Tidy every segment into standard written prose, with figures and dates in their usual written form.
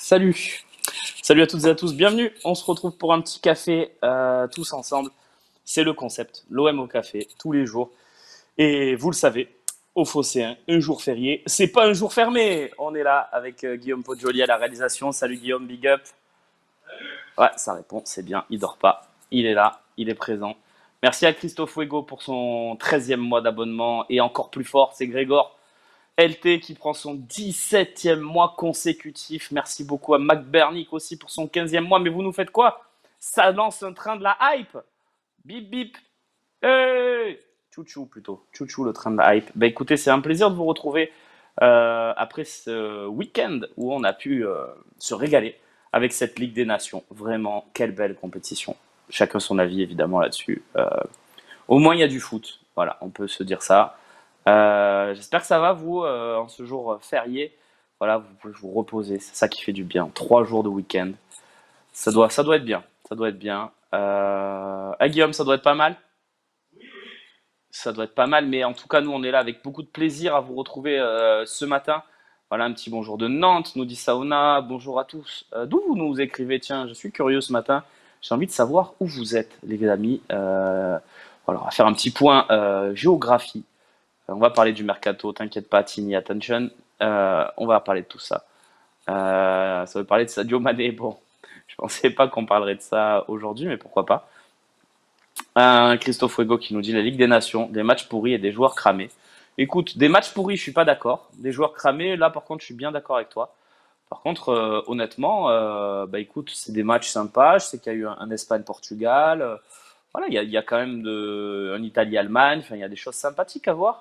Salut, salut à toutes et à tous, bienvenue. On se retrouve pour un petit café tous ensemble. C'est le concept, l'OM au café, tous les jours. Et vous le savez, au Phocéen, un jour férié, c'est pas un jour fermé. On est là avec Guillaume Poggioli à la réalisation. Salut Guillaume, big up. Ouais, ça répond, c'est bien, il dort pas. Il est là, il est présent. Merci à Christophe Fuego pour son 13e mois d'abonnement. Et encore plus fort, c'est Grégor LT qui prend son 17e mois consécutif. Merci beaucoup à Mac Bernick aussi pour son 15e mois. Mais vous nous faites quoi? Ça lance un train de la hype. Bip bip. Hey, chouchou plutôt. Chouchou le train de la hype. Bah écoutez, c'est un plaisir de vous retrouver après ce week-end où on a pu se régaler avec cette Ligue des Nations. Vraiment, quelle belle compétition. Chacun son avis évidemment là-dessus. Au moins il y a du foot. Voilà, on peut se dire ça. J'espère que ça va, vous, en ce jour férié. Voilà, vous pouvez vous reposer, c'est ça qui fait du bien. 3 jours de week-end, ça doit être bien. Ça doit être bien. Guillaume, ça doit être pas mal. Ça doit être pas mal, mais en tout cas, nous, on est là avec beaucoup de plaisir à vous retrouver ce matin. Voilà, un petit bonjour de Nantes, nous dit Sauna. Bonjour à tous. D'où vous nous écrivez? Tiens, je suis curieux ce matin. J'ai envie de savoir où vous êtes, les amis. Voilà, on va faire un petit point géographie. On va parler du mercato, t'inquiète pas, Tini, attention. On va parler de tout ça. Ça veut parler de Sadio Mané. Bon, je pensais pas qu'on parlerait de ça aujourd'hui, mais pourquoi pas. Christophe Fuego qui nous dit la Ligue des Nations, des matchs pourris et des joueurs cramés. Écoute, des matchs pourris, je suis pas d'accord. Des joueurs cramés, là par contre, je suis bien d'accord avec toi. Par contre, honnêtement, bah écoute, c'est des matchs sympas. Je sais qu'il y a eu un Espagne-Portugal. Voilà, il y a quand même un Italie-Allemagne. Enfin, il y a des choses sympathiques à voir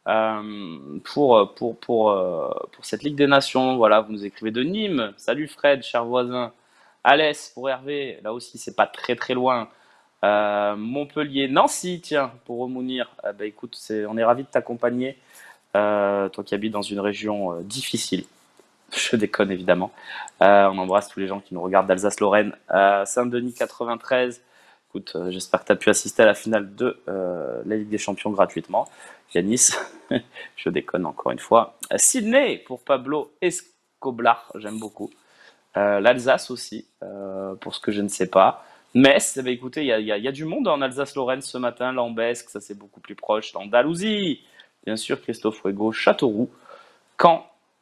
pour cette Ligue des Nations. Voilà, vous nous écrivez de Nîmes. Salut Fred, cher voisin. Alès pour Hervé. Là aussi, c'est pas très très loin. Montpellier, Nancy, tiens, pour Remounir. Bah écoute, on est ravis de t'accompagner. Toi qui habites dans une région difficile. Je déconne évidemment. On embrasse tous les gens qui nous regardent d'Alsace-Lorraine. Saint-Denis 93. Écoute, j'espère que tu as pu assister à la finale de la Ligue des Champions gratuitement. Yanis, je déconne encore une fois. Sydney pour Pablo Escobar, j'aime beaucoup. L'Alsace aussi, pour ce que je ne sais pas. Metz, eh ben, écoutez, il y a du monde en Alsace-Lorraine ce matin. Lambesque, ça c'est beaucoup plus proche. L'Andalousie, bien sûr, Christophe Fuego. Châteauroux, Caen,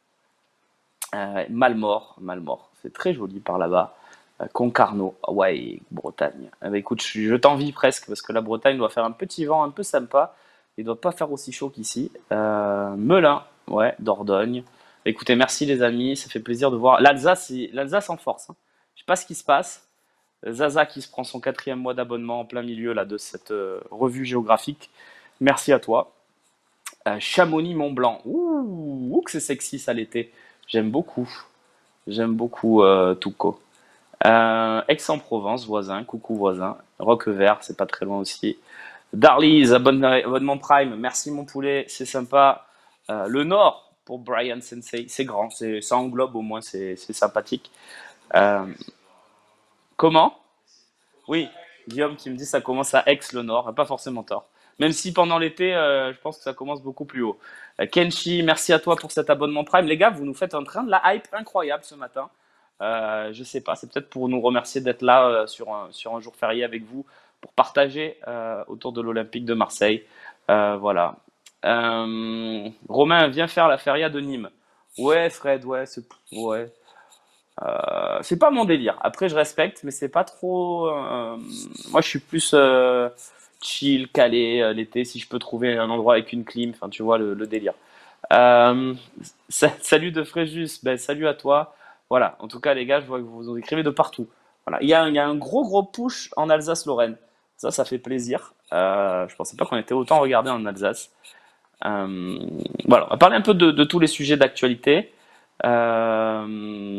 Malmort, c'est très joli par là-bas. Concarneau, ouais, Bretagne. Eh ben, écoute, je t'envie presque parce que la Bretagne doit faire un petit vent un peu sympa. Il doit pas faire aussi chaud qu'ici. Melun, ouais, Dordogne. Écoutez, merci les amis, ça fait plaisir de voir. L'Alsace en force, hein. Je sais pas ce qui se passe. Zaza qui se prend son 4e mois d'abonnement en plein milieu là, de cette revue géographique. Merci à toi. Chamonix-Mont-Blanc. Ouh, que c'est sexy ça l'été. J'aime beaucoup. J'aime beaucoup Touco. Aix-en-Provence, voisin. Coucou voisin. Roquevert, c'est pas très loin aussi. Darly's, abonnement Prime. Merci mon poulet, c'est sympa. Le Nord pour Brian Sensei. C'est grand, ça englobe au moins, c'est sympathique. Euh, Comment? Oui, Guillaume qui me dit ça commence à Aix le Nord, pas forcément tort. Même si pendant l'été, je pense que ça commence beaucoup plus haut. Kenshi, merci à toi pour cet abonnement Prime. Les gars, vous nous faites un train de la hype incroyable ce matin. Je sais pas, c'est peut-être pour nous remercier d'être là sur un jour férié avec vous, pour partager autour de l'Olympique de Marseille. Voilà. Romain, viens faire la feria de Nîmes. Ouais, Fred, ouais. C'est pas mon délire. Après, je respecte, mais c'est pas trop. Moi, je suis plus chill, calé l'été, si je peux trouver un endroit avec une clim. Enfin, tu vois le délire. Euh, Salut de Fréjus, ben, salut à toi. Voilà, en tout cas, les gars, je vois que vous en écrivez de partout. Voilà, il y a un gros push en Alsace-Lorraine. Ça fait plaisir. Je pensais pas qu'on était autant regardé en Alsace. Euh, voilà, on va parler un peu de tous les sujets d'actualité. Euh,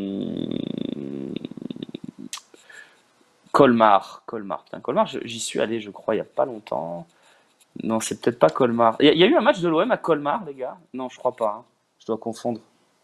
Colmar. Putain, Colmar, j'y suis allé, je crois, il y a pas longtemps. Non, c'est peut-être pas Colmar. Il y a eu un match de l'OM à Colmar, les gars? Non, je crois pas, hein. Je dois confondre.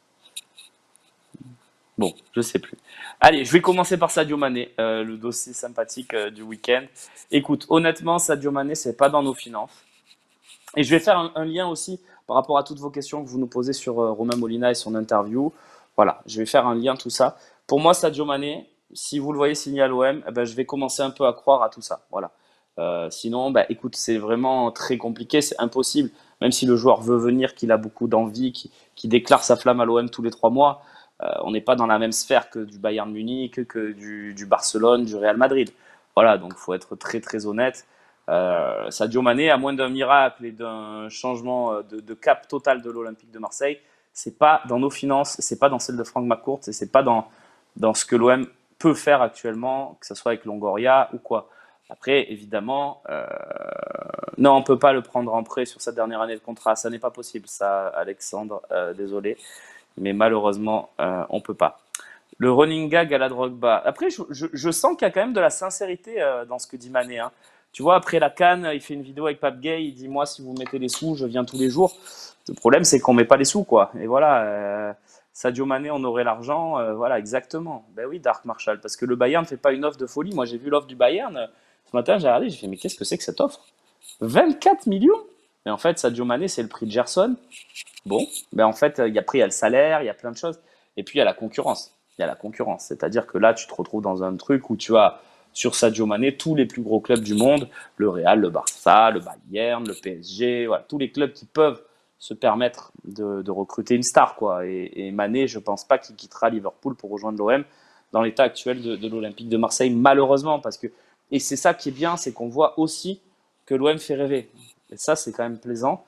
Bon, je sais plus. Allez, je vais commencer par Sadio Mané, le dossier sympathique du week-end. Écoute, honnêtement, Sadio Mané, c'est pas dans nos finances. Et je vais faire un lien aussi par rapport à toutes vos questions que vous nous posez sur Romain Molina et son interview. Voilà, je vais faire un lien tout ça. Pour moi, Sadio Mané, si vous le voyez signer à l'OM, eh ben, je vais commencer un peu à croire à tout ça. Voilà. Sinon, bah, écoute, c'est vraiment très compliqué, c'est impossible. Même si le joueur veut venir, qu'il a beaucoup d'envie, qu'il déclare sa flamme à l'OM tous les 3 mois, on n'est pas dans la même sphère que du Bayern Munich, que du Barcelone, du Real Madrid. Voilà, donc il faut être très très honnête. Sadio Mané, à moins d'un miracle et d'un changement de cap total de l'Olympique de Marseille, c'est pas dans nos finances, c'est pas dans celle de Franck McCourt, et c'est pas dans ce que l'OM peut faire actuellement, que ce soit avec Longoria ou quoi. Après, évidemment, non, on ne peut pas le prendre en prêt sur sa dernière année de contrat. Ça n'est pas possible, ça, Alexandre. Désolé. Mais malheureusement, on ne peut pas. Le running gag à la Drogba. Après, je sens qu'il y a quand même de la sincérité dans ce que dit Mané, hein. Tu vois, après la CAN, il fait une vidéo avec Pape Gay. Il dit: moi, si vous mettez les sous, je viens tous les jours. Le problème, c'est qu'on ne met pas les sous, quoi. Et voilà, Sadio Mané, on aurait l'argent. Voilà, exactement. Ben oui, Dark Marshall. Parce que le Bayern ne fait pas une offre de folie. Moi, j'ai vu l'offre du Bayern. Ce matin, j'ai regardé, j'ai fait: mais qu'est-ce que c'est que cette offre? 24 millions? Mais en fait, Sadio Mané, c'est le prix de Gerson. Bon, ben en fait, après, il y a le salaire, il y a plein de choses. Et puis, il y a la concurrence. Il y a la concurrence. C'est-à-dire que là, tu te retrouves dans un truc où tu as sur Sadio Mané tous les plus gros clubs du monde, le Real, le Barça, le Bayern, le PSG, voilà, tous les clubs qui peuvent se permettre de recruter une star, quoi. Et Mané, je pense pas qu'il quittera Liverpool pour rejoindre l'OM dans l'état actuel de l'Olympique de Marseille, malheureusement, parce que, et c'est ça qui est bien, c'est qu'on voit aussi que l'OM fait rêver. Et ça, c'est quand même plaisant.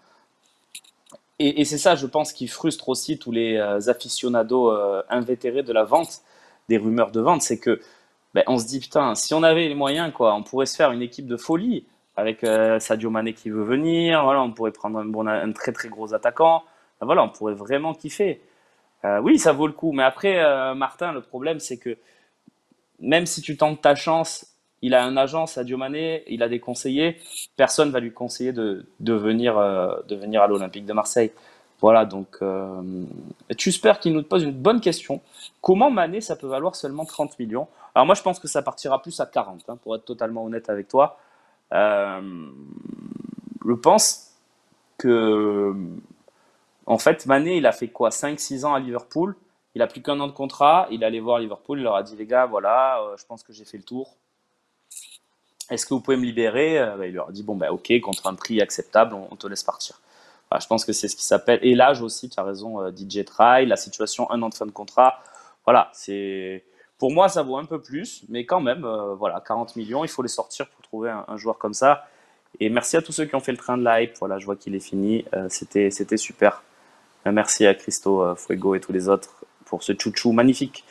Et c'est ça, je pense, qui frustre aussi tous les aficionados invétérés de la vente, des rumeurs de vente, c'est que ben, on se dit: putain, si on avait les moyens, quoi, on pourrait se faire une équipe de folie avec Sadio Mané qui veut venir, voilà, on pourrait prendre un très très gros attaquant, ben, voilà, on pourrait vraiment kiffer. Oui, ça vaut le coup, mais après, Martin, le problème, c'est que même si tu tentes ta chance, il a un agent, Sadio Mané, il a des conseillers, personne va lui conseiller de venir à l'Olympique de Marseille. Voilà, donc tu espères qu'il nous pose une bonne question. Comment Mané, ça peut valoir seulement 30 millions? Alors moi, je pense que ça partira plus à 40, hein, pour être totalement honnête avec toi. Euh, je pense que en fait, Mané, il a fait quoi? 5 6 ans à Liverpool. Il a plus qu'un an de contrat. Il est allé voir Liverpool. Il leur a dit: les gars, voilà, je pense que j'ai fait le tour. Est-ce que vous pouvez me libérer? Il leur a dit: bon, bah, ok, contre un prix acceptable, on te laisse partir. Voilà, je pense que c'est ce qui s'appelle. Et l'âge aussi, tu as raison, DJ Try, la situation, un an de fin de contrat. Voilà, c'est. Pour moi, ça vaut un peu plus, mais quand même, voilà, 40 millions, il faut les sortir pour trouver un joueur comme ça. Et merci à tous ceux qui ont fait le train de la hype. Voilà, je vois qu'il est fini. C'était super. Merci à Christo, Fuego et tous les autres pour ce chouchou magnifique.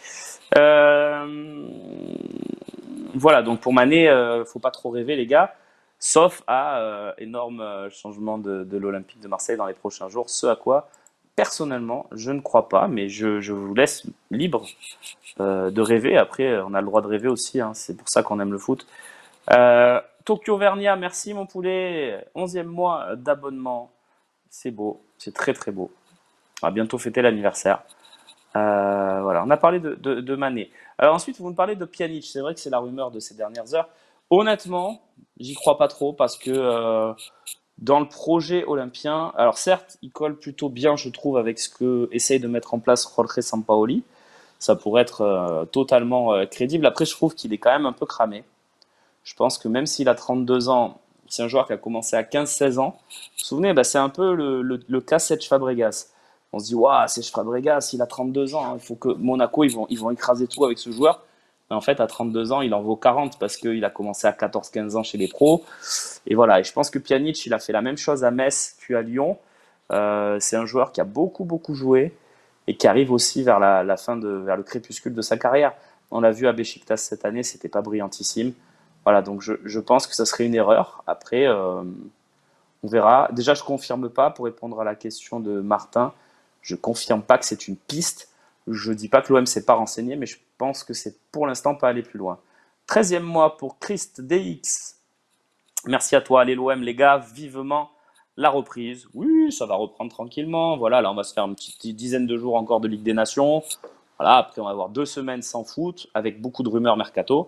Euh, voilà, donc pour Mané, faut pas trop rêver, les gars, sauf à énorme changement de l'Olympique de Marseille dans les prochains jours. Ce à quoi, personnellement, je ne crois pas, mais je vous laisse libre de rêver. Après, on a le droit de rêver aussi, hein, c'est pour ça qu'on aime le foot. Tokyo Vernia, merci mon poulet. 11e mois d'abonnement. C'est beau, c'est très très beau. On va bientôt fêter l'anniversaire. Voilà, on a parlé de Mané. Alors ensuite, vous me parlez de Pjanic. C'est vrai que c'est la rumeur de ces dernières heures. Honnêtement, j'y crois pas trop parce que dans le projet olympien, alors certes, il colle plutôt bien, je trouve, avec ce que essaye de mettre en place Jorge Sampaoli. Ça pourrait être totalement crédible. Après, je trouve qu'il est quand même un peu cramé. Je pense que même s'il a 32 ans, c'est un joueur qui a commencé à 15-16 ans. Vous vous souvenez, bah, c'est un peu le cas Cesc Fabregas. On se dit: waouh, Cesc Fabregas, il a 32 ans, hein. Il faut que Monaco, ils vont écraser tout avec ce joueur. Mais en fait, à 32 ans, il en vaut 40 parce qu'il a commencé à 14-15 ans chez les pros. Et voilà, et je pense que Pjanic, il a fait la même chose à Metz puis à Lyon. C'est un joueur qui a beaucoup, beaucoup joué et qui arrive aussi vers la fin vers le crépuscule de sa carrière. On l'a vu à Beşiktaş cette année, c'était pas brillantissime. Voilà, donc je pense que ça serait une erreur. Après, on verra. Déjà, je confirme pas, pour répondre à la question de Martin, je confirme pas que c'est une piste. Je dis pas que l'OM s'est pas renseigné, mais je pense que c'est pour l'instant pas aller plus loin. 13e mois pour Christ DX. Merci à toi, allez l'OM les gars, vivement la reprise. Oui, ça va reprendre tranquillement. Voilà, là on va se faire une petite dizaine de jours encore de Ligue des Nations. Voilà, après on va avoir 2 semaines sans foot, avec beaucoup de rumeurs mercato.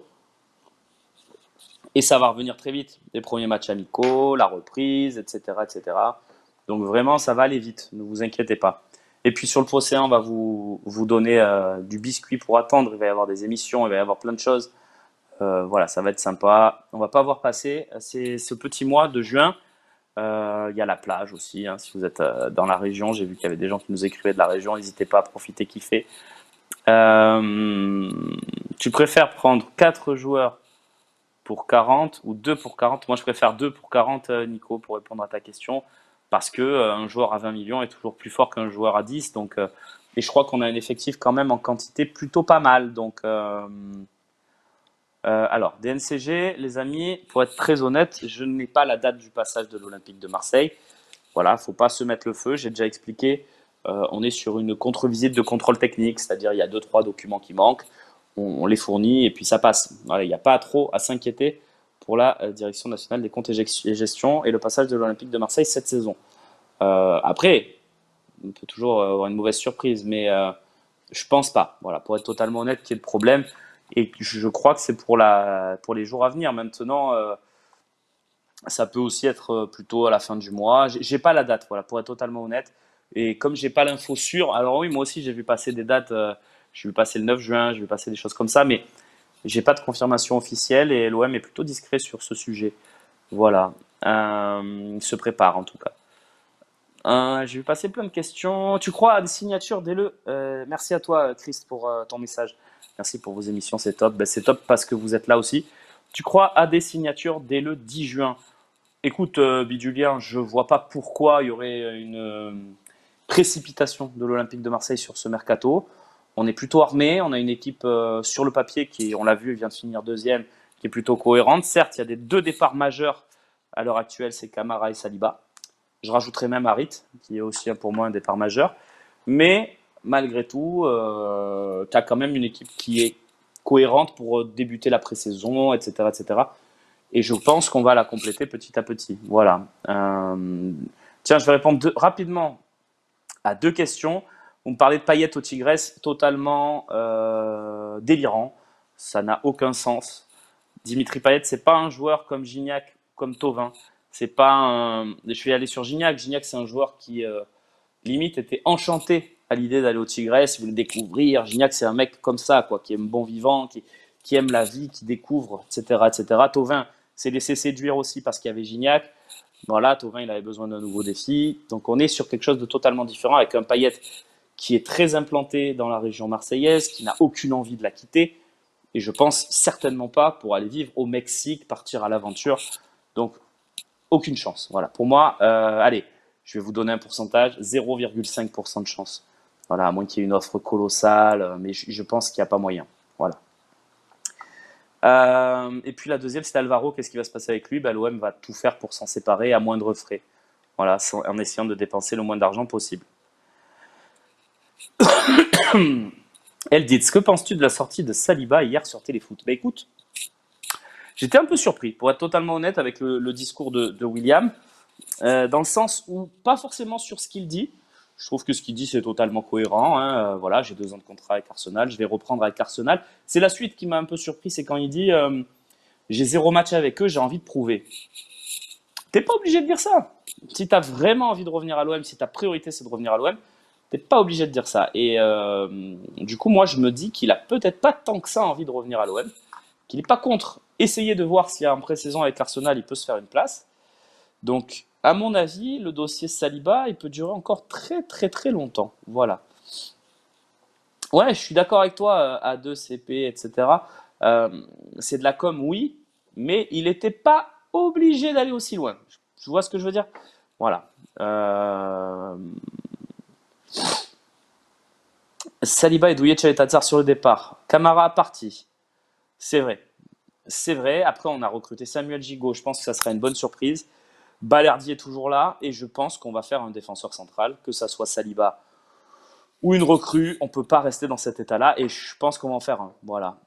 Et ça va revenir très vite. Les premiers matchs amicaux, la reprise, etc., etc. Donc vraiment, ça va aller vite. Ne vous inquiétez pas. Et puis sur le procès, vous donner du biscuit pour attendre. Il va y avoir des émissions, il va y avoir plein de choses. Voilà, ça va être sympa. On va pas voir passer ce petit mois de juin. Il y a la plage aussi, hein, si vous êtes dans la région. J'ai vu qu'il y avait des gens qui nous écrivaient de la région. N'hésitez pas à profiter, kiffer. Euh, Tu préfères prendre 4 joueurs pour 40 ou 2 pour 40? Moi, je préfère 2 pour 40, Nico, pour répondre à ta question, parce que un joueur à 20 millions est toujours plus fort qu'un joueur à 10. Donc, et je crois qu'on a un effectif quand même en quantité plutôt pas mal. Donc, alors, DNCG, les amis, pour être très honnête, je n'ai pas la date du passage de l'Olympique de Marseille. Voilà, faut pas se mettre le feu. J'ai déjà expliqué. On est sur une contre-visite de contrôle technique, c'est-à-dire il y a deux trois documents qui manquent, on les fournit et puis ça passe. Voilà, il n'y a pas trop à s'inquiéter pour la Direction nationale des comptes et gestion et le passage de l'Olympique de Marseille cette saison. Après, on peut toujours avoir une mauvaise surprise, mais je pense pas. Voilà, pour être totalement honnête, qu'il y ait de problème. Et je crois que c'est pour les jours à venir. Maintenant, ça peut aussi être plutôt à la fin du mois. J'ai pas la date, voilà, pour être totalement honnête. Et comme j'ai pas l'info sûre, alors oui, moi aussi j'ai vu passer des dates. J'ai vu passer le 9 juin, j'ai vu passer des choses comme ça, mais j'ai pas de confirmation officielle et l'OM est plutôt discret sur ce sujet. Voilà. Il se prépare en tout cas. J'ai vu passer plein de questions. Tu crois à des signatures dès le. Merci à toi, Christ, pour ton message. Merci pour vos émissions, c'est top. Ben, c'est top parce que vous êtes là aussi. Tu crois à des signatures dès le 10 juin? Écoute, Bidulien, je vois pas pourquoi il y aurait une précipitation de l'Olympique de Marseille sur ce mercato. On est plutôt armé, on a une équipe sur le papier qui, on l'a vu, vient de finir deuxième, qui est plutôt cohérente. Certes, il y a des deux départs majeurs à l'heure actuelle, c'est Camara et Saliba. Je rajouterai même Harit, qui est aussi pour moi un départ majeur. Mais malgré tout, tu as quand même une équipe qui est cohérente pour débuter la pré-saison, etc., etc. Et je pense qu'on va la compléter petit à petit. Voilà. Tiens, je vais répondre rapidement à deux questions. Vous me parlez de Payet au Tigres, totalement délirant. Ça n'a aucun sens. Dimitri Payet, c'est pas un joueur comme Gignac, comme Thauvin. C'est pas un. Je vais aller sur Gignac. Gignac, c'est un joueur qui limite était enchanté à l'idée d'aller au Tigres, il voulait découvrir. Gignac, c'est un mec comme ça, quoi, qui aime bon vivant, qui aime la vie, qui découvre, etc., etc. Thauvin s'est laissé séduire aussi parce qu'il y avait Gignac. Voilà, Thauvin, il avait besoin d'un nouveau défi. Donc, on est sur quelque chose de totalement différent avec un Payet qui est très implanté dans la région marseillaise, qui n'a aucune envie de la quitter. Et je pense certainement pas pour aller vivre au Mexique, partir à l'aventure. Donc, aucune chance. Voilà. Pour moi, allez, je vais vous donner un pourcentage, 0,5% de chance. Voilà, à moins qu'il y ait une offre colossale, mais je pense qu'il n'y a pas moyen. Voilà. Et puis la deuxième, c'est Alvaro. Qu'est-ce qui va se passer avec lui? L'OM va tout faire pour s'en séparer à moindre frais. Voilà, en essayant de dépenser le moins d'argent possible. Elle dit, que penses-tu de la sortie de Saliba hier sur Téléfoot? Écoute, j'étais un peu surpris, pour être totalement honnête, avec le discours de William, dans le sens où, pas forcément sur ce qu'il dit. Je trouve que ce qu'il dit, c'est totalement cohérent. Hein. Voilà, j'ai 2 ans de contrat avec Arsenal, je vais reprendre avec Arsenal. C'est la suite qui m'a un peu surpris, c'est quand il dit j'ai 0 match avec eux, j'ai envie de prouver. T'es pas obligé de dire ça. Si t'as vraiment envie de revenir à l'OM, si ta priorité c'est de revenir à l'OM, t'es pas obligé de dire ça. Et du coup, moi, je me dis qu'il a peut-être pas tant que ça envie de revenir à l'OM, qu'il n'est pas contre essayer de voir s'il y a un pré-saison avec Arsenal, il peut se faire une place. Donc, à mon avis, le dossier Saliba, il peut durer encore très très très longtemps. Voilà. Ouais, je suis d'accord avec toi, A2, CP, etc. C'est de la com, oui, mais il n'était pas obligé d'aller aussi loin. Tu vois ce que je veux dire? Voilà. Saliba et Douillet Tchaletazar sur le départ. Camara parti. C'est vrai. C'est vrai. Après, on a recruté Samuel Gigot. Je pense que ça sera une bonne surprise. Balerdi est toujours là et je pense qu'on va faire un défenseur central, que ça soit Saliba ou une recrue. On ne peut pas rester dans cet état-là et je pense qu'on va en faire un. Voilà.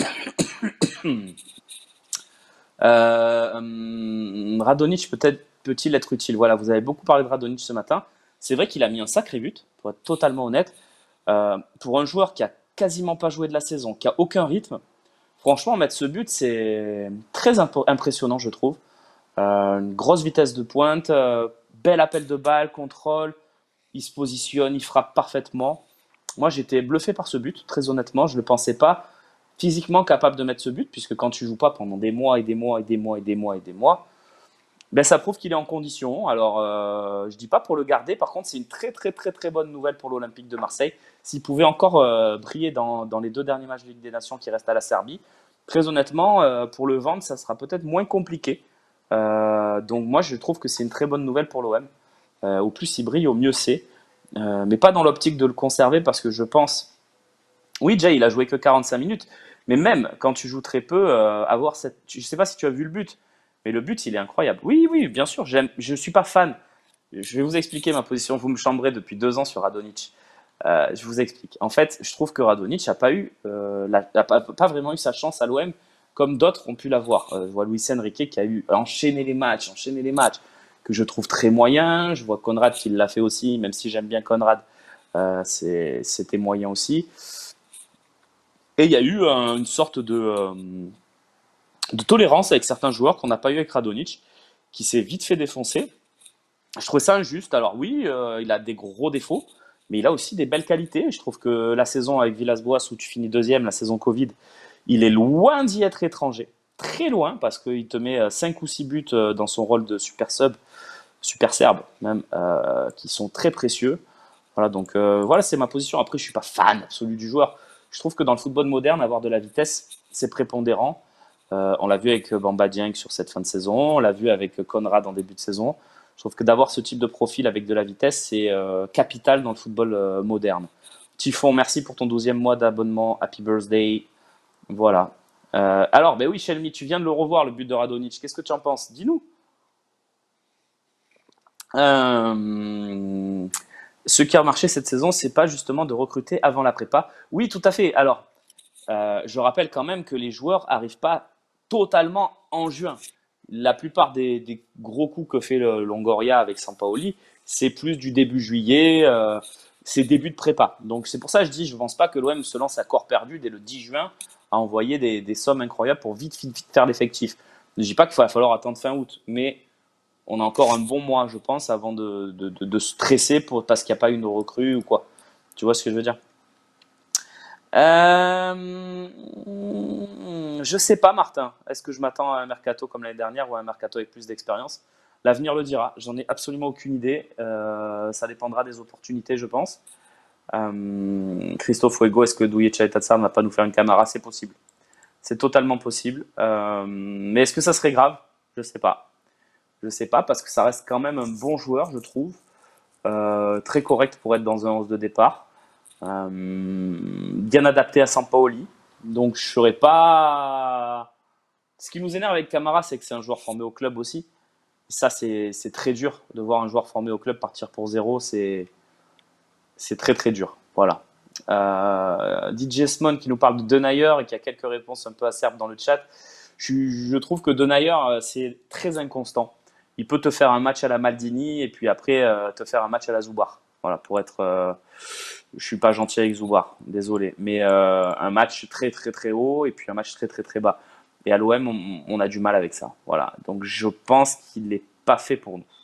Radonjic peut-il être utile? Voilà, vous avez beaucoup parlé de Radonjic ce matin. C'est vrai qu'il a mis un sacré but, pour être totalement honnête. Pour un joueur qui a quasiment pas joué de la saison, qui a aucun rythme, franchement, mettre ce but, c'est très impressionnant, je trouve. Une grosse vitesse de pointe, bel appel de balle, contrôle, il se positionne, il frappe parfaitement. Moi, j'étais bluffé par ce but, très honnêtement. Je ne le pensais pas physiquement capable de mettre ce but, puisque quand tu joues pas pendant des mois et des mois et des mois et des mois et des mois, ben, ça prouve qu'il est en condition. Alors, je dis pas pour le garder. Par contre, c'est une très très très très bonne nouvelle pour l'Olympique de Marseille. S'il pouvait encore briller dans les 2 derniers matchs de Ligue des Nations qui restent à la Serbie, très honnêtement, pour le vendre, ça sera peut-être moins compliqué. Donc moi, je trouve que c'est une très bonne nouvelle pour l'OM. Au plus il brille, au mieux c'est. Mais pas dans l'optique de le conserver parce que je pense. Oui, Jay, il a joué que 45 minutes. Mais même quand tu joues très peu, avoir cette. Je sais pas si tu as vu le but, mais le but, il est incroyable. Oui, oui, bien sûr. Je suis pas fan. Je vais vous expliquer ma position. Vous me chambrez depuis 2 ans sur Radonjic. Je vous explique. En fait, je trouve que Radonjic n'a pas eu, pas vraiment eu sa chance à l'OM comme d'autres ont pu l'avoir. Je vois Luis Enrique qui a eu enchaîné les matchs, que je trouve très moyen. Je vois Conrad qui l'a fait aussi, même si j'aime bien Conrad, c'était moyen aussi. Et il y a eu une sorte de tolérance avec certains joueurs qu'on n'a pas eu avec Radonjic, qui s'est vite fait défoncer. Je trouvais ça injuste. Alors oui, il a des gros défauts, mais il a aussi des belles qualités. Je trouve que la saison avec Villas-Boas, où tu finis deuxième, la saison Covid, il est loin d'y être étranger. Très loin, parce qu'il te met 5 ou 6 buts dans son rôle de super sub, super serbe même, qui sont très précieux. Voilà, donc voilà, c'est ma position. Après, je suis pas fan absolu du joueur. Je trouve que dans le football moderne, avoir de la vitesse, c'est prépondérant. On l'a vu avec Bamba Dieng sur cette fin de saison, on l'a vu avec Conrad en début de saison. Je trouve que d'avoir ce type de profil avec de la vitesse, c'est capital dans le football moderne. Typhon, merci pour ton 12e mois d'abonnement. Happy birthday. Voilà. Alors, ben oui, Shelmy, tu viens de le revoir, le but de Radonjic. Qu'est-ce que tu en penses? Dis-nous. Euh, Ce qui a marché cette saison, c'est pas justement de recruter avant la prépa. Oui, tout à fait. Alors, je rappelle quand même que les joueurs n'arrivent pas totalement en juin. La plupart des gros coups que fait le Longoria avec Sampaoli, c'est plus du début juillet, c'est début de prépa. Donc c'est pour ça que je dis, je ne pense pas que l'OM se lance à corps perdu dès le 10 juin à envoyer des sommes incroyables pour vite, vite, vite faire l'effectif. Je ne dis pas qu'il va falloir attendre fin août, mais on a encore un bon mois, je pense, avant de stresser parce qu'il n'y a pas une recrue ou quoi. Tu vois ce que je veux dire? Euh, je sais pas, Martin. Est-ce que je m'attends à un mercato comme l'année dernière ou à un mercato avec plus d'expérience? L'avenir le dira. J'en ai absolument aucune idée. Ça dépendra des opportunités, je pense. Christophe Fuego, est-ce que Douye Chaitatsar ne va pas nous faire une Camara? C'est possible. C'est totalement possible. Mais est-ce que ça serait grave? Je sais pas. Je sais pas parce que ça reste quand même un bon joueur, je trouve. Très correct pour être dans un 11 de départ. Bien adapté à Sampaoli. Donc je serais pas. Ce qui nous énerve avec Camara, c'est que c'est un joueur formé au club aussi. Et ça, c'est très dur de voir un joueur formé au club partir pour zéro. C'est très très dur. Voilà. DJ Smon qui nous parle de Denayer et qui a quelques réponses un peu acerbes dans le chat. Je trouve que Denayer, c'est très inconstant. Il peut te faire un match à la Maldini et puis après te faire un match à la Zubar. Voilà, pour être. Je suis pas gentil avec Zubar, désolé. Mais un match très très très haut et puis un match très très très bas. Et à l'OM, on a du mal avec ça. Voilà. Donc je pense qu'il n'est pas fait pour nous.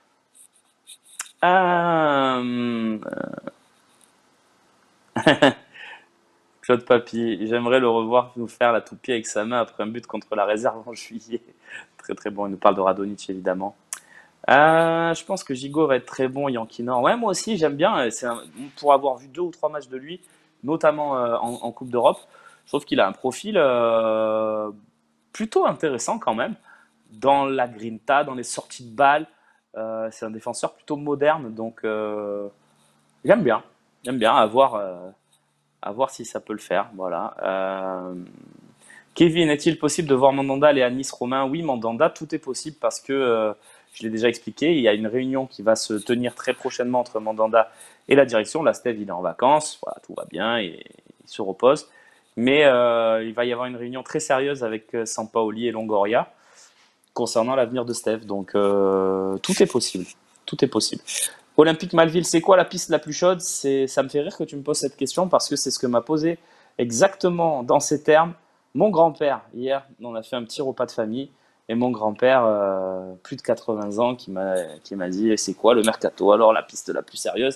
Euh, Claude Papy, j'aimerais le revoir nous faire la toupie avec sa main après un but contre la réserve en juillet. Très très bon. Il nous parle de Radonjic évidemment. Je pense que Gigot va être très bon, Yankee Nord. Ouais, moi aussi j'aime bien. Pour avoir vu 2 ou 3 matchs de lui, notamment en Coupe d'Europe, je trouve qu'il a un profil plutôt intéressant quand même. Dans la grinta, dans les sorties de balles. C'est un défenseur plutôt moderne, donc j'aime bien. J'aime bien à voir si ça peut le faire. Voilà. Kevin, est-il possible de voir Mandanda aller à Nice, Romain? Oui, Mandanda, tout est possible parce que, je l'ai déjà expliqué, il y a une réunion qui va se tenir très prochainement entre Mandanda et la direction. Là, Steve, il est en vacances, voilà, tout va bien, il se repose. Mais il va y avoir une réunion très sérieuse avec Sampaoli et Longoria concernant l'avenir de Steve. Donc, tout est possible. Tout est possible. Olympique Malville, c'est quoi la piste la plus chaude? Ça me fait rire que tu me poses cette question parce que c'est ce que m'a posé exactement dans ces termes mon grand-père. Hier, on a fait un petit repas de famille et mon grand-père, plus de 80 ans, qui m'a dit c'est quoi le mercato? Alors la piste la plus sérieuse?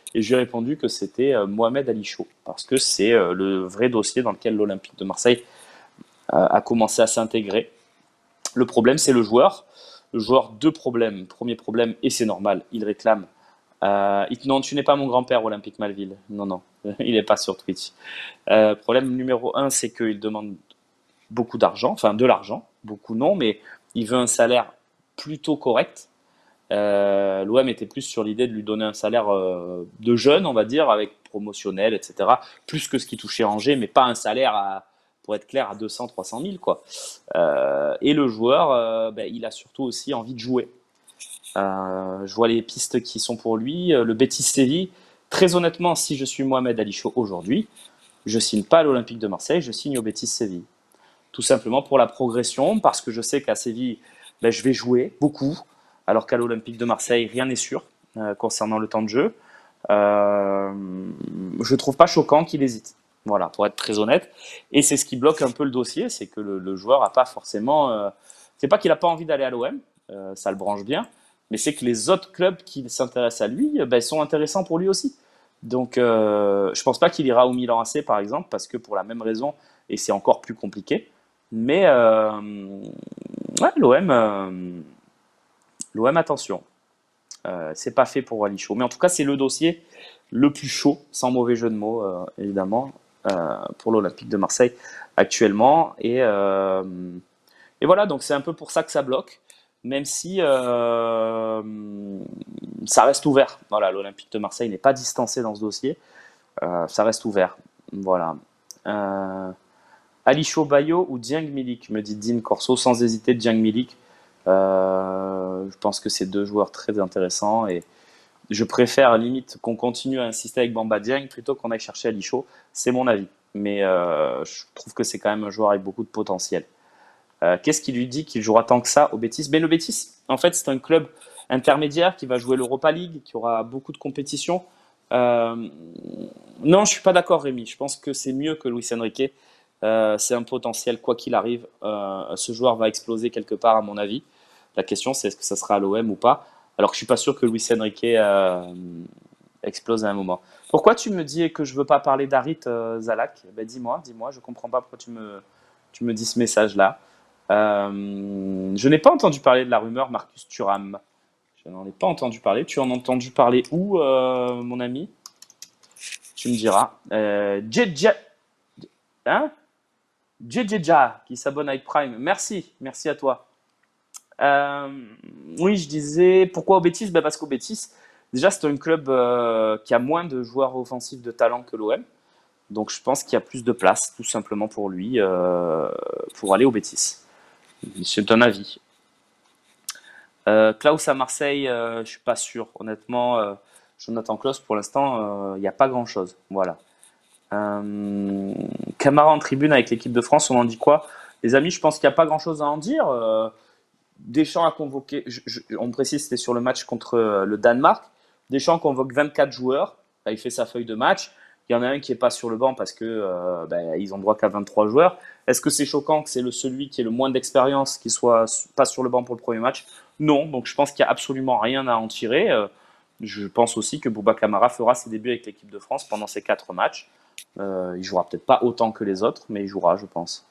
Et je lui ai répondu que c'était Mohamed Ali Chaud, parce que c'est le vrai dossier dans lequel l'Olympique de Marseille a commencé à s'intégrer. Le problème, c'est le joueur. Le joueur, deux problèmes. Premier problème, et c'est normal, il réclame. Non, tu n'es pas mon grand-père, Olympique Malville. Non, non, il n'est pas sur Twitch. Problème numéro un, c'est qu'il demande beaucoup d'argent, enfin de l'argent, beaucoup non, mais il veut un salaire plutôt correct. L'OM était plus sur l'idée de lui donner un salaire de jeune, on va dire, avec promotionnel, etc. Plus que ce qui touchait Angers, mais pas un salaire, pour être clair, à 200, 300 000, quoi. Et le joueur, il a surtout aussi envie de jouer. Je vois les pistes qui sont pour lui. Le Betis Séville, très honnêtement, si je suis Mohamed Ali Chaud aujourd'hui, je signe pas à l'Olympique de Marseille, je signe au Betis Séville. Tout simplement pour la progression, parce que je sais qu'à Séville, je vais jouer beaucoup, alors qu'à l'Olympique de Marseille, rien n'est sûr concernant le temps de jeu. Je trouve pas choquant qu'il hésite. Voilà, pour être très honnête. Et c'est ce qui bloque un peu le dossier, c'est que le joueur a pas forcément. C'est pas qu'il a pas envie d'aller à l'OM, ça le branche bien, mais c'est que les autres clubs qui s'intéressent à lui sont intéressants pour lui aussi. Donc, je pense pas qu'il ira au Milan AC par exemple, parce que pour la même raison, et c'est encore plus compliqué. Mais ouais, l'OM, attention, c'est pas fait pour Ali Chaud. Mais en tout cas, c'est le dossier le plus chaud, sans mauvais jeu de mots, évidemment, pour l'Olympique de Marseille actuellement. Et voilà, donc c'est un peu pour ça que ça bloque, même si ça reste ouvert. Voilà, l'Olympique de Marseille n'est pas distancé dans ce dossier, ça reste ouvert. Voilà. Ali Chaud Bayo ou Dieng Milik, me dit Dean Corso, sans hésiter Dieng Milik. Je pense que c'est deux joueurs très intéressants et je préfère limite qu'on continue à insister avec Bamba Dieng plutôt qu'on aille chercher Ali Chaud. C'est mon avis, mais je trouve que c'est quand même un joueur avec beaucoup de potentiel. Qu'est-ce qui lui dit qu'il jouera tant que ça au Betis? Mais le Betis, en fait, c'est un club intermédiaire qui va jouer l'Europa League, qui aura beaucoup de compétitions. Non, je suis pas d'accord, Rémi. Je pense que c'est mieux que Luis Enrique. C'est un potentiel, quoi qu'il arrive. Ce joueur va exploser quelque part, à mon avis. La question, c'est est-ce que ça sera à l'OM ou pas? Alors que je suis pas sûr que Luis Enrique explose à un moment. Pourquoi tu me dis que je veux pas parler d'Harit Zalak? Ben, dis-moi, je comprends pas pourquoi tu me dis ce message-là. Je n'ai pas entendu parler de la rumeur Marcus Thuram. Je n'en ai pas entendu parler. Tu en as entendu parler où, mon ami? Tu me diras. Jedja, hein? Jedja qui s'abonne avec Prime. Merci à toi. Oui, je disais pourquoi au Betis? Parce qu'au Betis, déjà, c'est un club qui a moins de joueurs offensifs de talent que l'OM. Donc, je pense qu'il y a plus de place, tout simplement pour lui, pour aller au Betis. C'est un avis. Klaus à Marseille, je suis pas sûr. Honnêtement, Jonathan Klaus, pour l'instant, il n'y a pas grand-chose. Voilà. Camara en tribune avec l'équipe de France, on en dit quoi? Les amis, je pense qu'il n'y a pas grand-chose à en dire. Deschamps a convoqué, on précise, c'était sur le match contre le Danemark. Deschamps convoque 24 joueurs. Il fait sa feuille de match. Il y en a un qui n'est pas sur le banc parce que ils ont droit qu'à 23 joueurs. Est-ce que c'est choquant que c'est celui qui est le moins d'expérience qui soit pas sur le banc pour le premier match? Non, donc je pense qu'il n'y a absolument rien à en tirer. Je pense aussi que Bouba Camara fera ses débuts avec l'équipe de France pendant ces 4 matchs. Il jouera peut-être pas autant que les autres, mais il jouera, je pense.